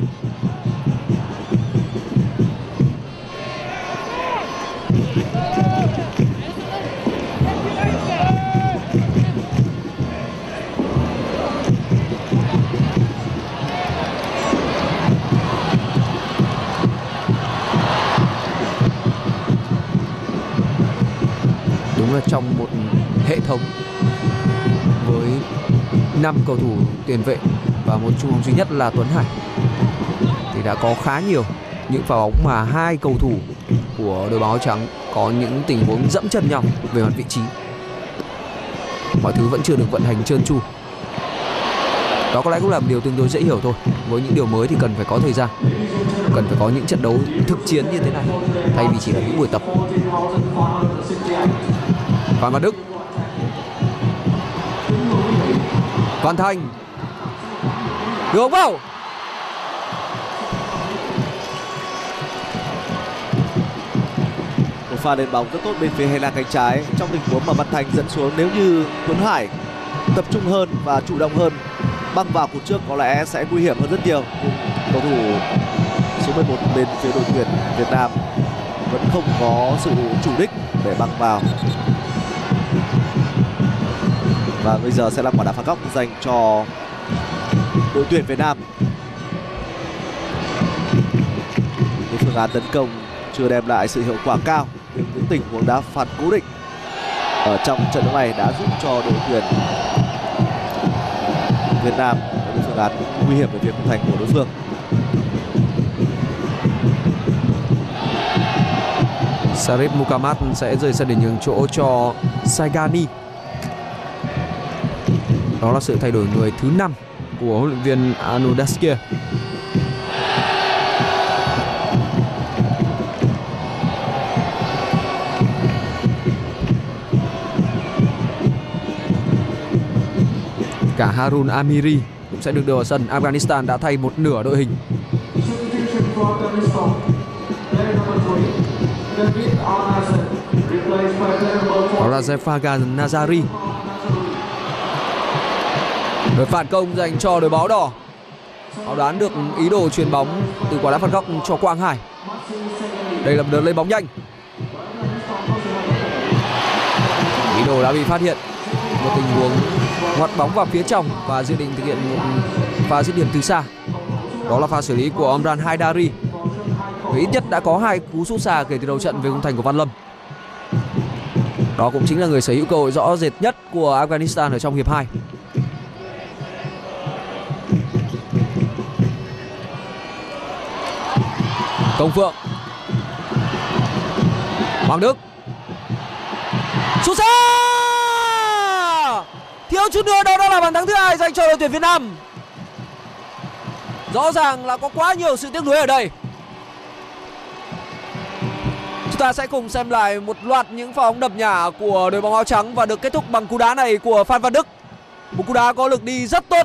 Đúng là trong một hệ thống với 5 cầu thủ tiền vệ và một trung phong duy nhất là Tuấn Hải thì đã có khá nhiều những pha bóng mà hai cầu thủ của đội bóng áo trắng có những tình huống dẫm chân nhau về mặt vị trí. Mọi thứ vẫn chưa được vận hành trơn tru. Đó có lẽ cũng là một điều tương đối dễ hiểu thôi. Với những điều mới thì cần phải có thời gian, cần phải có những trận đấu thực chiến như thế này thay vì chỉ là những buổi tập. Phan Văn Đức, Văn Thanh, đưa bóng vào. Một pha lên bóng rất tốt bên phía hành lang cánh trái trong tình huống mà Văn Thanh dẫn xuống. Nếu như Tuấn Hải tập trung hơn và chủ động hơn, băng vào cột trước có lẽ sẽ nguy hiểm hơn rất nhiều. Cầu thủ số 11 bên phía đội tuyển Việt Nam vẫn không có sự chủ đích để băng vào. Và bây giờ sẽ là quả đá phạt góc dành cho đội tuyển Việt Nam. Những phương án tấn công chưa đem lại sự hiệu quả cao, nhưng những tình huống đá phạt cố định ở trong trận đấu này đã giúp cho đội tuyển Việt Nam có những phương án nguy hiểm về phía khung thành của đối phương. Sarip Mukamat sẽ rời sân để nhường chỗ cho Saigani. Đó là sự thay đổi người thứ 5 của huấn luyện viên Anu Daskia. Cả Harun Amiri cũng sẽ được đưa vào sân. Afghanistan đã thay một nửa đội hình. Đó là Zefagan Nazari. Đội phản công dành cho đội báo đỏ. Họ đoán được ý đồ chuyền bóng từ quả đá phạt góc cho Quang Hải. Đây là một đợt lấy bóng nhanh. Ý đồ đã bị phát hiện. Một tình huống ngoặt bóng vào phía trong và dự định thực hiện một pha dứt điểm từ xa. Đó là pha xử lý của Omran Haidari. Và ít nhất đã có 2 cú sút xa kể từ đầu trận về khung thành của Văn Lâm. Đó cũng chính là người sở hữu cơ hội rõ rệt nhất của Afghanistan ở trong hiệp 2. Công Phượng, Hoàng Đức, sút xa, thiếu chút nữa đó là bàn thắng thứ 2 dành cho đội tuyển Việt Nam. Rõ ràng là có quá nhiều sự tiếc nuối ở đây. Chúng ta sẽ cùng xem lại một loạt những pha bóng đập nhả của đội bóng áo trắng và được kết thúc bằng cú đá này của Phan Văn Đức. Một cú đá có lực đi rất tốt.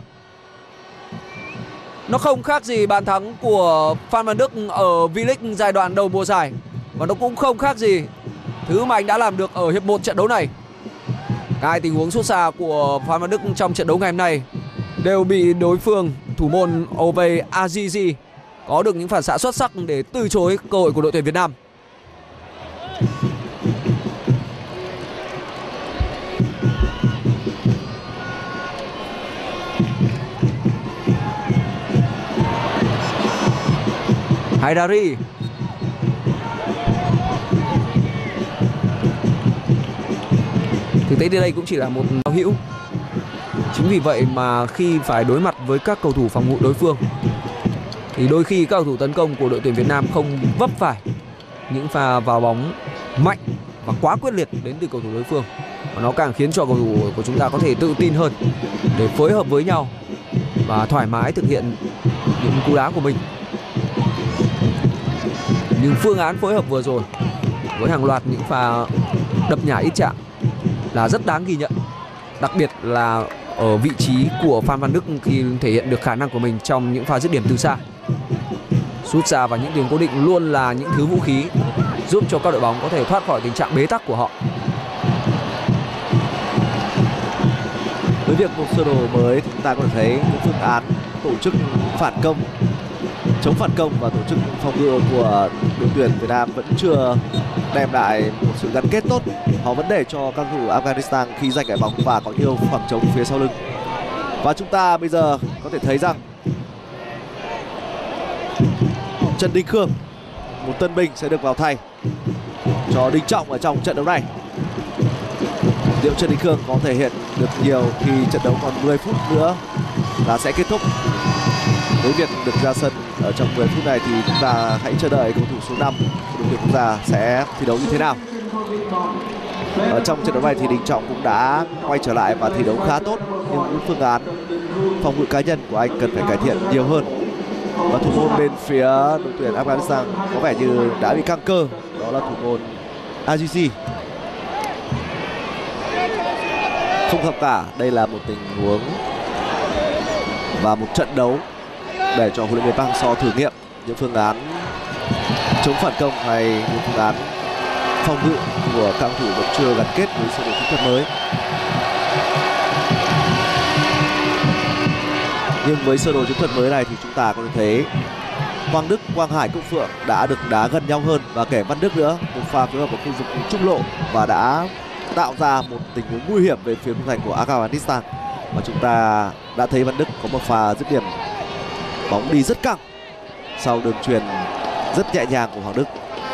Nó không khác gì bàn thắng của Phan Văn Đức ở V-League giai đoạn đầu mùa giải. Và nó cũng không khác gì thứ mà anh đã làm được ở hiệp 1 trận đấu này. Hai tình huống sút xa của Phan Văn Đức trong trận đấu ngày hôm nay đều bị đối phương thủ môn Ove Azizi có được những phản xạ xuất sắc để từ chối cơ hội của đội tuyển Việt Nam. Haidari, thực tế đây cũng chỉ là một báo hữu. Chính vì vậy mà khi phải đối mặt với các cầu thủ phòng ngự đối phương thì đôi khi các cầu thủ tấn công của đội tuyển Việt Nam không vấp phải những pha vào bóng mạnh và quá quyết liệt đến từ cầu thủ đối phương. và nó càng khiến cho cầu thủ của chúng ta có thể tự tin hơn để phối hợp với nhau và thoải mái thực hiện những cú đá của mình. Nhưng phương án phối hợp vừa rồi với hàng loạt những pha đập nhả ít chạm là rất đáng ghi nhận, đặc biệt là ở vị trí của Phan Văn Đức khi thể hiện được khả năng của mình trong những pha dứt điểm từ xa. Sút xa và những điểm cố định luôn là những thứ vũ khí giúp cho các đội bóng có thể thoát khỏi tình trạng bế tắc của họ. Với việc một sơ đồ mới thì chúng ta có thể thấy những phương án tổ chức phản công, chống phản công và tổ chức phòng ngự của đội tuyển Việt Nam vẫn chưa đem lại một sự gắn kết tốt. Họ vẫn để cho các cầu thủ Afghanistan khi giành lại bóng và có nhiều khoảng trống phía sau lưng. Và chúng ta bây giờ có thể thấy rằng Trần Đình Khương, một tân binh, sẽ được vào thay cho Đình Trọng ở trong trận đấu này. Liệu Trần Đình Khương có thể hiện được nhiều khi trận đấu còn 10 phút nữa là sẽ kết thúc? Với việc được ra sân ở trong 10 phút này thì chúng ta hãy chờ đợi cầu thủ số 5 của đội tuyển quốc gia sẽ thi đấu như thế nào. Ở trong trận đấu này thì Đình Trọng cũng đã quay trở lại và thi đấu khá tốt, nhưng những phương án phòng ngự cá nhân của anh cần phải cải thiện nhiều hơn. Và thủ môn bên phía đội tuyển Afghanistan có vẻ như đã bị căng cơ, đó là thủ môn Azizi. Không hợp cả, đây là một tình huống và một trận đấu để cho huấn luyện viên Park Hang-seo thử nghiệm những phương án chống phản công hay những phương án phòng ngự của các cầu thủ vẫn chưa gắn kết với sơ đồ chiến thuật mới. Nhưng với sơ đồ chiến thuật mới này thì chúng ta có thể thấy Quang Đức, Quang Hải, Công Phượng đã được đá gần nhau hơn, và kể Văn Đức nữa, một pha phối hợp ở khu vực trung lộ và đã tạo ra một tình huống nguy hiểm về phía khung thành của Afghanistan. Và chúng ta đã thấy Văn Đức có một pha dứt điểm bóng đi rất căng sau đường chuyền rất nhẹ nhàng của Hoàng Đức.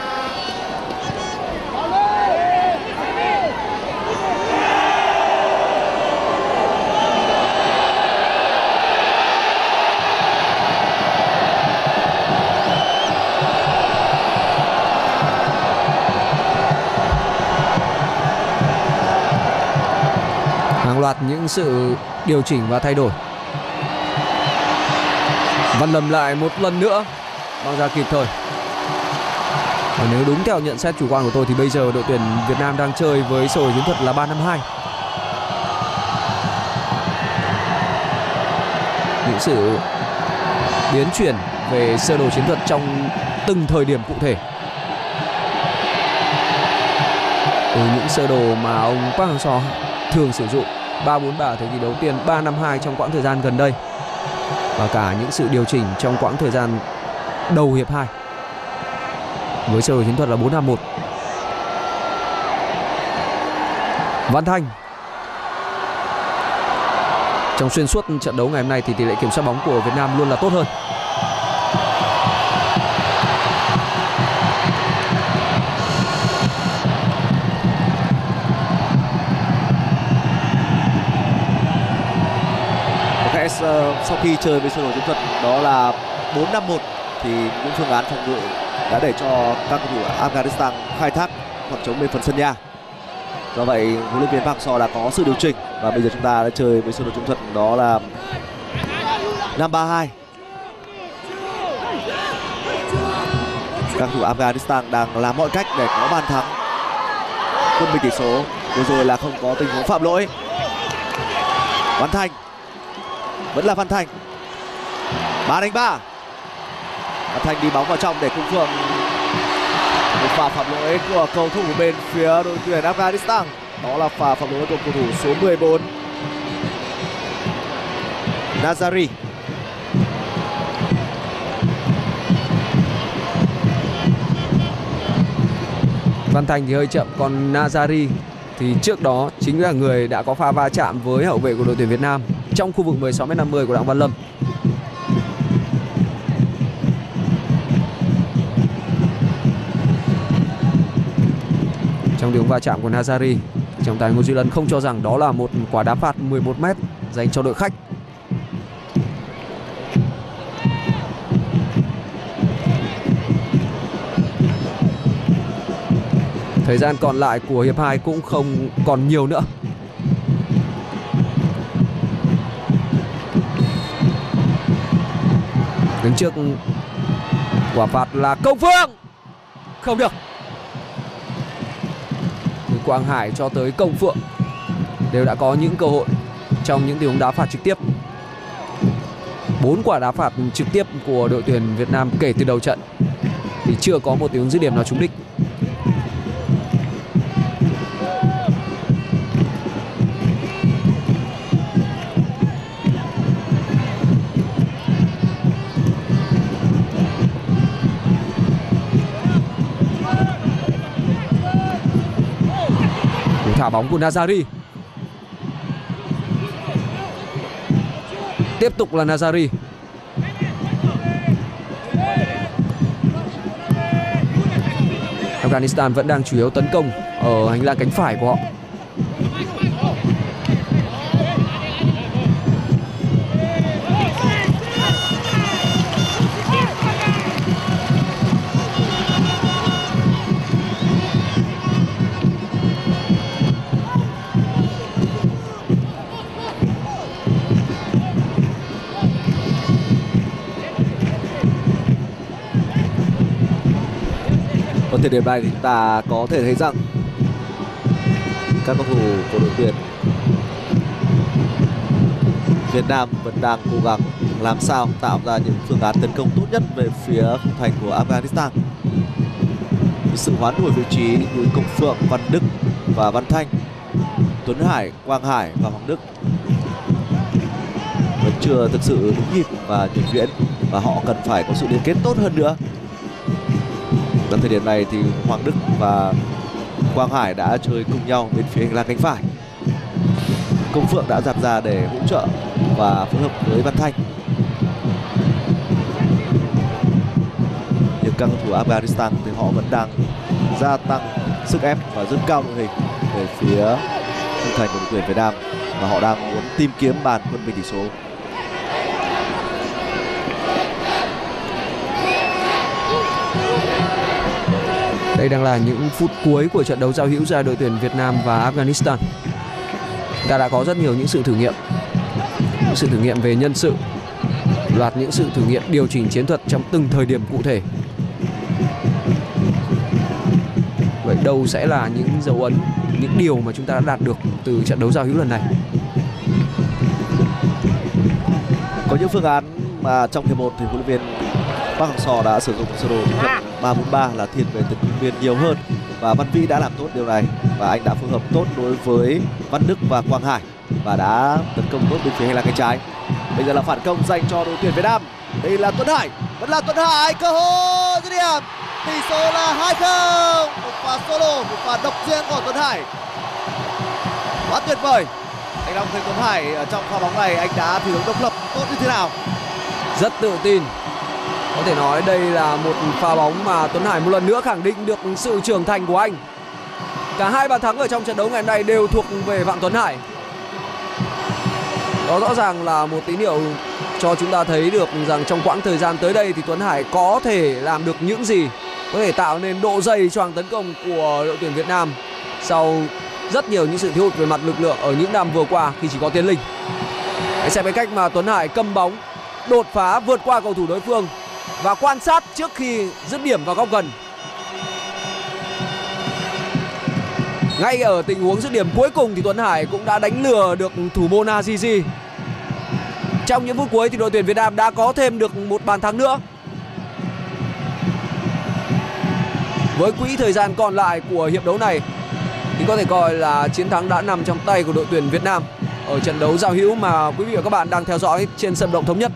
Hàng loạt những sự điều chỉnh và thay đổi. Văn Lâm lại một lần nữa băng ra kịp thời. Và nếu đúng theo nhận xét chủ quan của tôi thì bây giờ đội tuyển Việt Nam đang chơi với sơ đồ chiến thuật là 3-5-2. Những sự biến chuyển về sơ đồ chiến thuật trong từng thời điểm cụ thể. Từ những sơ đồ mà ông Park Hang-seo thường sử dụng 3-4-3 thời kỳ đầu tiên, 3-5-2 trong quãng thời gian gần đây, và cả những sự điều chỉnh trong quãng thời gian đầu hiệp 2 với sơ đồ chiến thuật là 4-5-1. Văn Thanh. Trong xuyên suốt trận đấu ngày hôm nay thì tỷ lệ kiểm soát bóng của Việt Nam luôn là tốt hơn. Sau khi chơi với sơ đồ chiến thuật đó là 4-5-1 thì những phương án phòng ngự đã để cho các cầu thủ Afghanistan khai thác khoảng trống bên phần sân nhà. Do vậy huấn luyện viên Park Hang-seo đã có sự điều chỉnh và bây giờ chúng ta đã chơi với sơ đồ chiến thuật đó là 5-3-2. Các cầu thủ Afghanistan đang làm mọi cách để có bàn thắng. Quân bình tỷ số vừa rồi là không có tình huống phạm lỗi. Văn Thanh, vẫn là Văn Thanh, 3-3. Văn Thanh đi bóng vào trong để Công Phượng. Một pha phạm lỗi của cầu thủ bên phía đội tuyển Afghanistan, đó là pha phạm lỗi của cầu thủ số 14 Nazari. Văn Thanh thì hơi chậm, còn Nazari thì trước đó chính là người đã có pha va chạm với hậu vệ của đội tuyển Việt Nam trong khu vực 16m50 của Đặng Văn Lâm. Trong tiếng va chạm của Nazari, trọng tài Ngô Duy Lân không cho rằng đó là một quả đá phạt 11m dành cho đội khách. Thời gian còn lại của hiệp 2 cũng không còn nhiều nữa. Đứng trước quả phạt là Công Phượng. Không được. Từ Quang Hải cho tới Công Phượng đều đã có những cơ hội trong những tình huống đá phạt trực tiếp. 4 quả đá phạt trực tiếp của đội tuyển Việt Nam kể từ đầu trận thì chưa có một tình huống dứt điểm nào trúng đích. Thả bóng của Nazari. Tiếp tục là Nazari. Afghanistan vẫn đang chủ yếu tấn công ở hành lang cánh phải của họ. Ở thời điểm này thì chúng ta có thể thấy rằng các cầu thủ của đội tuyển Việt Nam vẫn đang cố gắng làm sao tạo ra những phương án tấn công tốt nhất về phía khung thành của Afghanistan. Sự hoán đổi vị trí của Công Phượng, Văn Đức và Văn Thanh, Tuấn Hải, Quang Hải và Hoàng Đức vẫn chưa thực sự đúng nhịp và nhuần nhuyễn, và họ cần phải có sự liên kết tốt hơn nữa. Ở thời điểm này thì Hoàng Đức và Quang Hải đã chơi cùng nhau bên phía hành lang cánh phải. Công Phượng đã giạt ra để hỗ trợ và phối hợp với Văn Thanh. Nhưng các cầu thủ Afghanistan thì họ vẫn đang gia tăng sức ép và dâng cao đội hình về phía khung thành của đội tuyển Việt Nam, và họ đang muốn tìm kiếm bàn quân bình tỷ số. Đây đang là những phút cuối của trận đấu giao hữu giữa đội tuyển Việt Nam và Afghanistan. Ta đã có rất nhiều những sự thử nghiệm. Những sự thử nghiệm về nhân sự, loạt những sự thử nghiệm điều chỉnh chiến thuật trong từng thời điểm cụ thể. Vậy đâu sẽ là những dấu ấn, những điều mà chúng ta đã đạt được từ trận đấu giao hữu lần này? Có những phương án mà trong hiệp 1 thì huấn luyện viên Park Hang-seo đã sử dụng sơ đồ chiến thuật 3-4-3 là thiên về tấn công viên nhiều hơn, và Văn Vĩ đã làm tốt điều này, và anh đã phối hợp tốt đối với Văn Đức và Quang Hải và đã tấn công tốt bên phía hành lang cánh trái. Bây giờ là phản công dành cho đội tuyển Việt Nam. Đây là Tuấn Hải, vẫn là Tuấn Hải, cơ hội dứt điểm. Tỷ số là 2-0. Một pha solo, một pha độc riêng của Tuấn Hải. Quá tuyệt vời. Anh Long thấy Tuấn Hải ở trong pha bóng này anh đã thử độc lập tốt như thế nào? Rất tự tin. Có thể nói đây là một pha bóng mà Tuấn Hải một lần nữa khẳng định được sự trưởng thành của anh. Cả hai bàn thắng ở trong trận đấu ngày hôm nay đều thuộc về Phạm Tuấn Hải. Đó rõ ràng là một tín hiệu cho chúng ta thấy được rằng trong quãng thời gian tới đây thì Tuấn Hải có thể làm được những gì, có thể tạo nên độ dày choàng tấn công của đội tuyển Việt Nam sau rất nhiều những sự thiếu hụt về mặt lực lượng ở những năm vừa qua khi chỉ có Tiến Linh. Hãy xem cái cách mà Tuấn Hải cầm bóng, đột phá vượt qua cầu thủ đối phương và quan sát trước khi dứt điểm vào góc gần. Ngay ở tình huống dứt điểm cuối cùng thì Tuấn Hải cũng đã đánh lừa được thủ môn Azizi. Trong những phút cuối thì đội tuyển Việt Nam đã có thêm được một bàn thắng nữa. Với quỹ thời gian còn lại của hiệp đấu này thì có thể coi là chiến thắng đã nằm trong tay của đội tuyển Việt Nam ở trận đấu giao hữu mà quý vị và các bạn đang theo dõi trên sân vận động Thống Nhất.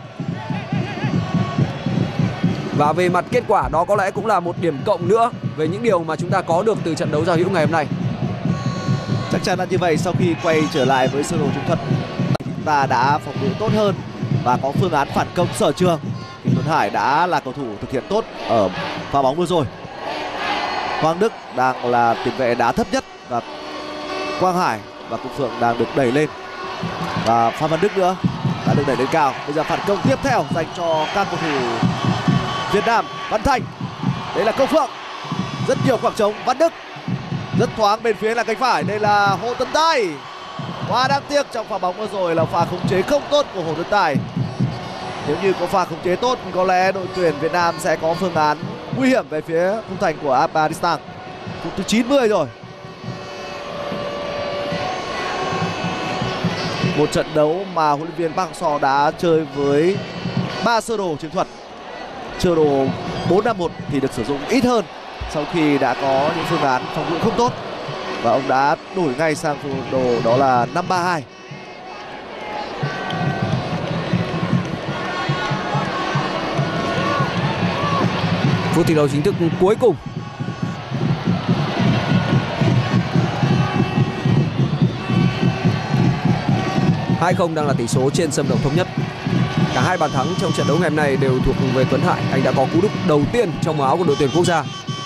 Và về mặt kết quả đó có lẽ cũng là một điểm cộng nữa về những điều mà chúng ta có được từ trận đấu giao hữu ngày hôm nay. Chắc chắn là như vậy. Sau khi quay trở lại với sơ đồ chiến thuật, chúng ta đã phòng ngự tốt hơn và có phương án phản công sở trường. Thì Tuấn Hải đã là cầu thủ thực hiện tốt ở pha bóng vừa rồi. Hoàng Đức đang là tiền vệ đá thấp nhất, và Quang Hải và Công Phượng đang được đẩy lên, và Phan Văn Đức nữa đã được đẩy lên cao. Bây giờ phản công tiếp theo dành cho các cầu thủ Việt Nam. Văn Thành, đây là Công Phượng, rất nhiều khoảng trống. Văn Đức, Rất thoáng bên phía là cánh phải. Đây là Hồ Tấn Tài. Quá đáng tiếc trong pha bóng vừa rồi là pha khống chế không tốt của Hồ Tấn Tài. Nếu như có pha khống chế tốt, có lẽ đội tuyển Việt Nam sẽ có phương án nguy hiểm về phía khung thành của Afghanistan. Phút thứ 90 rồi. Một trận đấu mà huấn luyện viên Park Hang-seo đã chơi với 3 sơ đồ chiến thuật. Sơ đồ 4-5-1 thì được sử dụng ít hơn sau khi đã có những phương án phòng ngự không tốt, và ông đã đổi ngay sang sơ đồ đó là 5-3-2. Phút thi đấu chính thức cuối cùng. Hai không đang là tỷ số trên sân vận động Thống Nhất. Cả hai bàn thắng trong trận đấu ngày hôm nay đều thuộc về Tuấn Hải. Anh đã có cú đúp đầu tiên trong áo của đội tuyển quốc gia.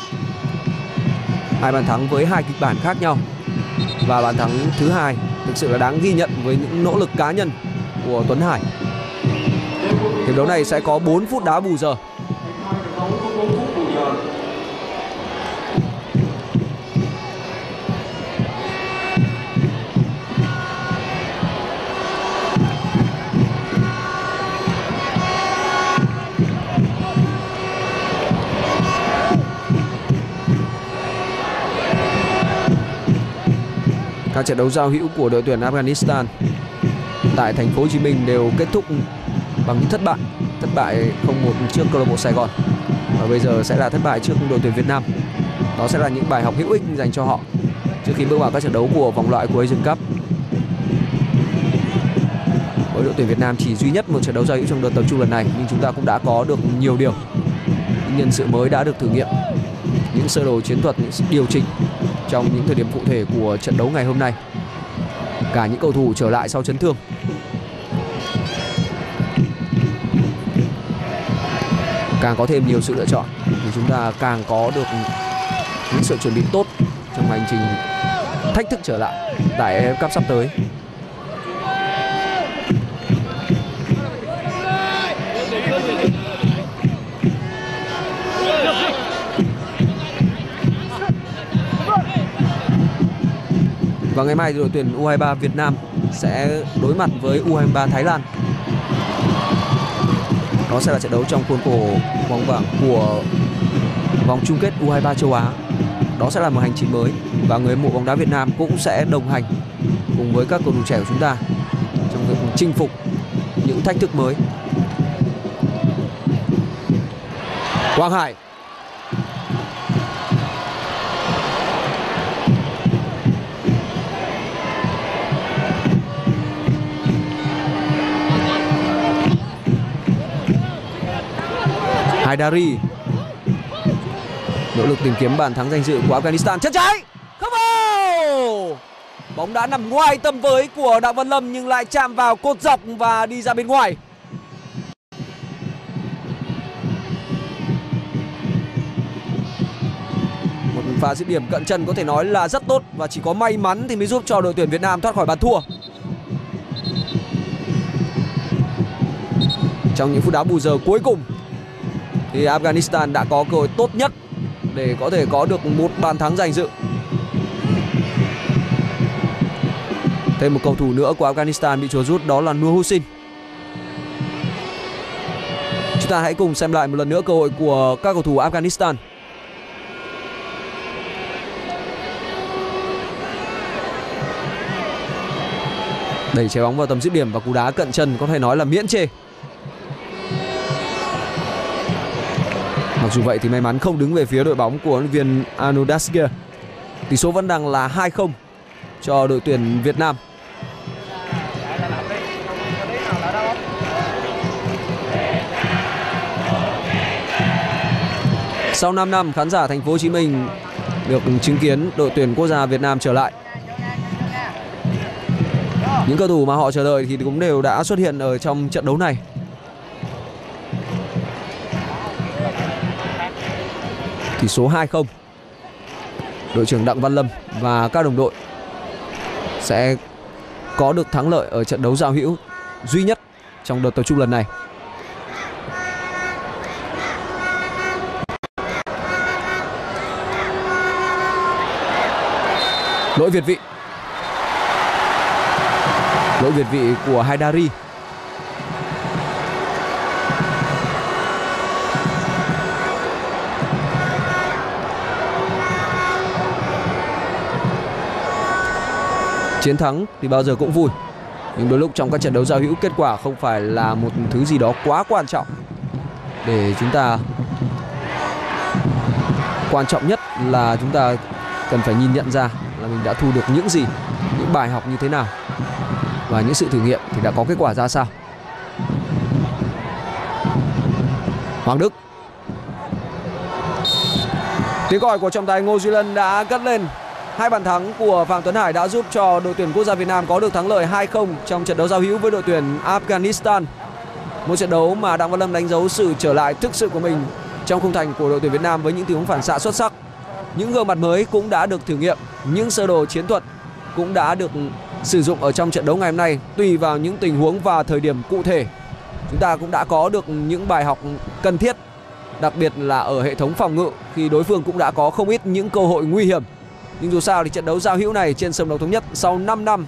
Hai bàn thắng với hai kịch bản khác nhau, và bàn thắng thứ hai thực sự là đáng ghi nhận với những nỗ lực cá nhân của Tuấn Hải. Hiệp đấu này sẽ có 4 phút đá bù giờ. Các trận đấu giao hữu của đội tuyển Afghanistan tại thành phố Hồ Chí Minh đều kết thúc bằng những thất bại 0-1 trước câu lạc bộ Sài Gòn, và bây giờ sẽ là thất bại trước đội tuyển Việt Nam. Đó sẽ là những bài học hữu ích dành cho họ trước khi bước vào các trận đấu của vòng loại của Asian Cup. Với đội tuyển Việt Nam chỉ duy nhất một trận đấu giao hữu trong đợt tập trung lần này, nhưng chúng ta cũng đã có được nhiều điều. Những nhân sự mới đã được thử nghiệm, những sơ đồ chiến thuật, những điều chỉnh trong những thời điểm cụ thể của trận đấu ngày hôm nay. Cả những cầu thủ trở lại sau chấn thương. Càng có thêm nhiều sự lựa chọn thì chúng ta càng có được những sự chuẩn bị tốt trong hành trình thách thức trở lại tại AFF Cup sắp tới. Và ngày mai thì đội tuyển U23 Việt Nam sẽ đối mặt với U23 Thái Lan. Đó sẽ là trận đấu trong khuôn khổ bóng vàng của vòng chung kết U23 châu Á. Đó sẽ là một hành trình mới, và người hâm mộ bóng đá Việt Nam cũng sẽ đồng hành cùng với các cầu thủ trẻ của chúng ta trong việc chinh phục những thách thức mới. Quang Hải. Haidari nỗ lực tìm kiếm bàn thắng danh dự của Afghanistan. Chân trái không vào, bóng đã nằm ngoài tầm với của Đặng Văn Lâm nhưng lại chạm vào cột dọc và đi ra bên ngoài. Một pha dứt điểm cận chân có thể nói là rất tốt, và chỉ có may mắn thì mới giúp cho đội tuyển Việt Nam thoát khỏi bàn thua. Trong những phút đá bù giờ cuối cùng thì Afghanistan đã có cơ hội tốt nhất để có thể có được một bàn thắng danh dự. Thêm một cầu thủ nữa của Afghanistan bị chuột rút, đó là Nur Hussein. Chúng ta hãy cùng xem lại một lần nữa cơ hội của các cầu thủ Afghanistan. Đẩy trái bóng vào tầm dứt điểm và cú đá cận chân có thể nói là miễn chê. Mặc dù vậy thì may mắn không đứng về phía đội bóng của huấn luyện viên Anu Dasgir. Tỷ số vẫn đang là 2-0 cho đội tuyển Việt Nam. Sau 5 năm, khán giả thành phố Hồ Chí Minh được chứng kiến đội tuyển quốc gia Việt Nam trở lại. Những cầu thủ mà họ chờ đợi thì cũng đều đã xuất hiện ở trong trận đấu này. Tỷ số 2-0. Đội trưởng Đặng Văn Lâm và các đồng đội sẽ có được thắng lợi ở trận đấu giao hữu duy nhất trong đợt tập trung lần này. Lỗi việt vị. Lỗi việt vị của Haidari. Chiến thắng thì bao giờ cũng vui, nhưng đôi lúc trong các trận đấu giao hữu, kết quả không phải là một thứ gì đó quá quan trọng để chúng ta. Quan trọng nhất là chúng ta cần phải nhìn nhận ra là mình đã thu được những gì, những bài học như thế nào, và những sự thử nghiệm thì đã có kết quả ra sao. Hoàng Đức. Tiếng còi của trọng tài Ngô Duy Lân đã cất lên. 2 bàn thắng của Phạm Tuấn Hải đã giúp cho đội tuyển quốc gia Việt Nam có được thắng lợi 2-0 trong trận đấu giao hữu với đội tuyển Afghanistan. Một trận đấu mà Đặng Văn Lâm đánh dấu sự trở lại thực sự của mình trong khung thành của đội tuyển Việt Nam với những tình huống phản xạ xuất sắc. Những gương mặt mới cũng đã được thử nghiệm, những sơ đồ chiến thuật cũng đã được sử dụng ở trong trận đấu ngày hôm nay. Tùy vào những tình huống và thời điểm cụ thể, chúng ta cũng đã có được những bài học cần thiết, đặc biệt là ở hệ thống phòng ngự khi đối phương cũng đã có không ít những cơ hội nguy hiểm. Nhưng dù sao thì trận đấu giao hữu này trên sân đấu Thống Nhất sau 5 năm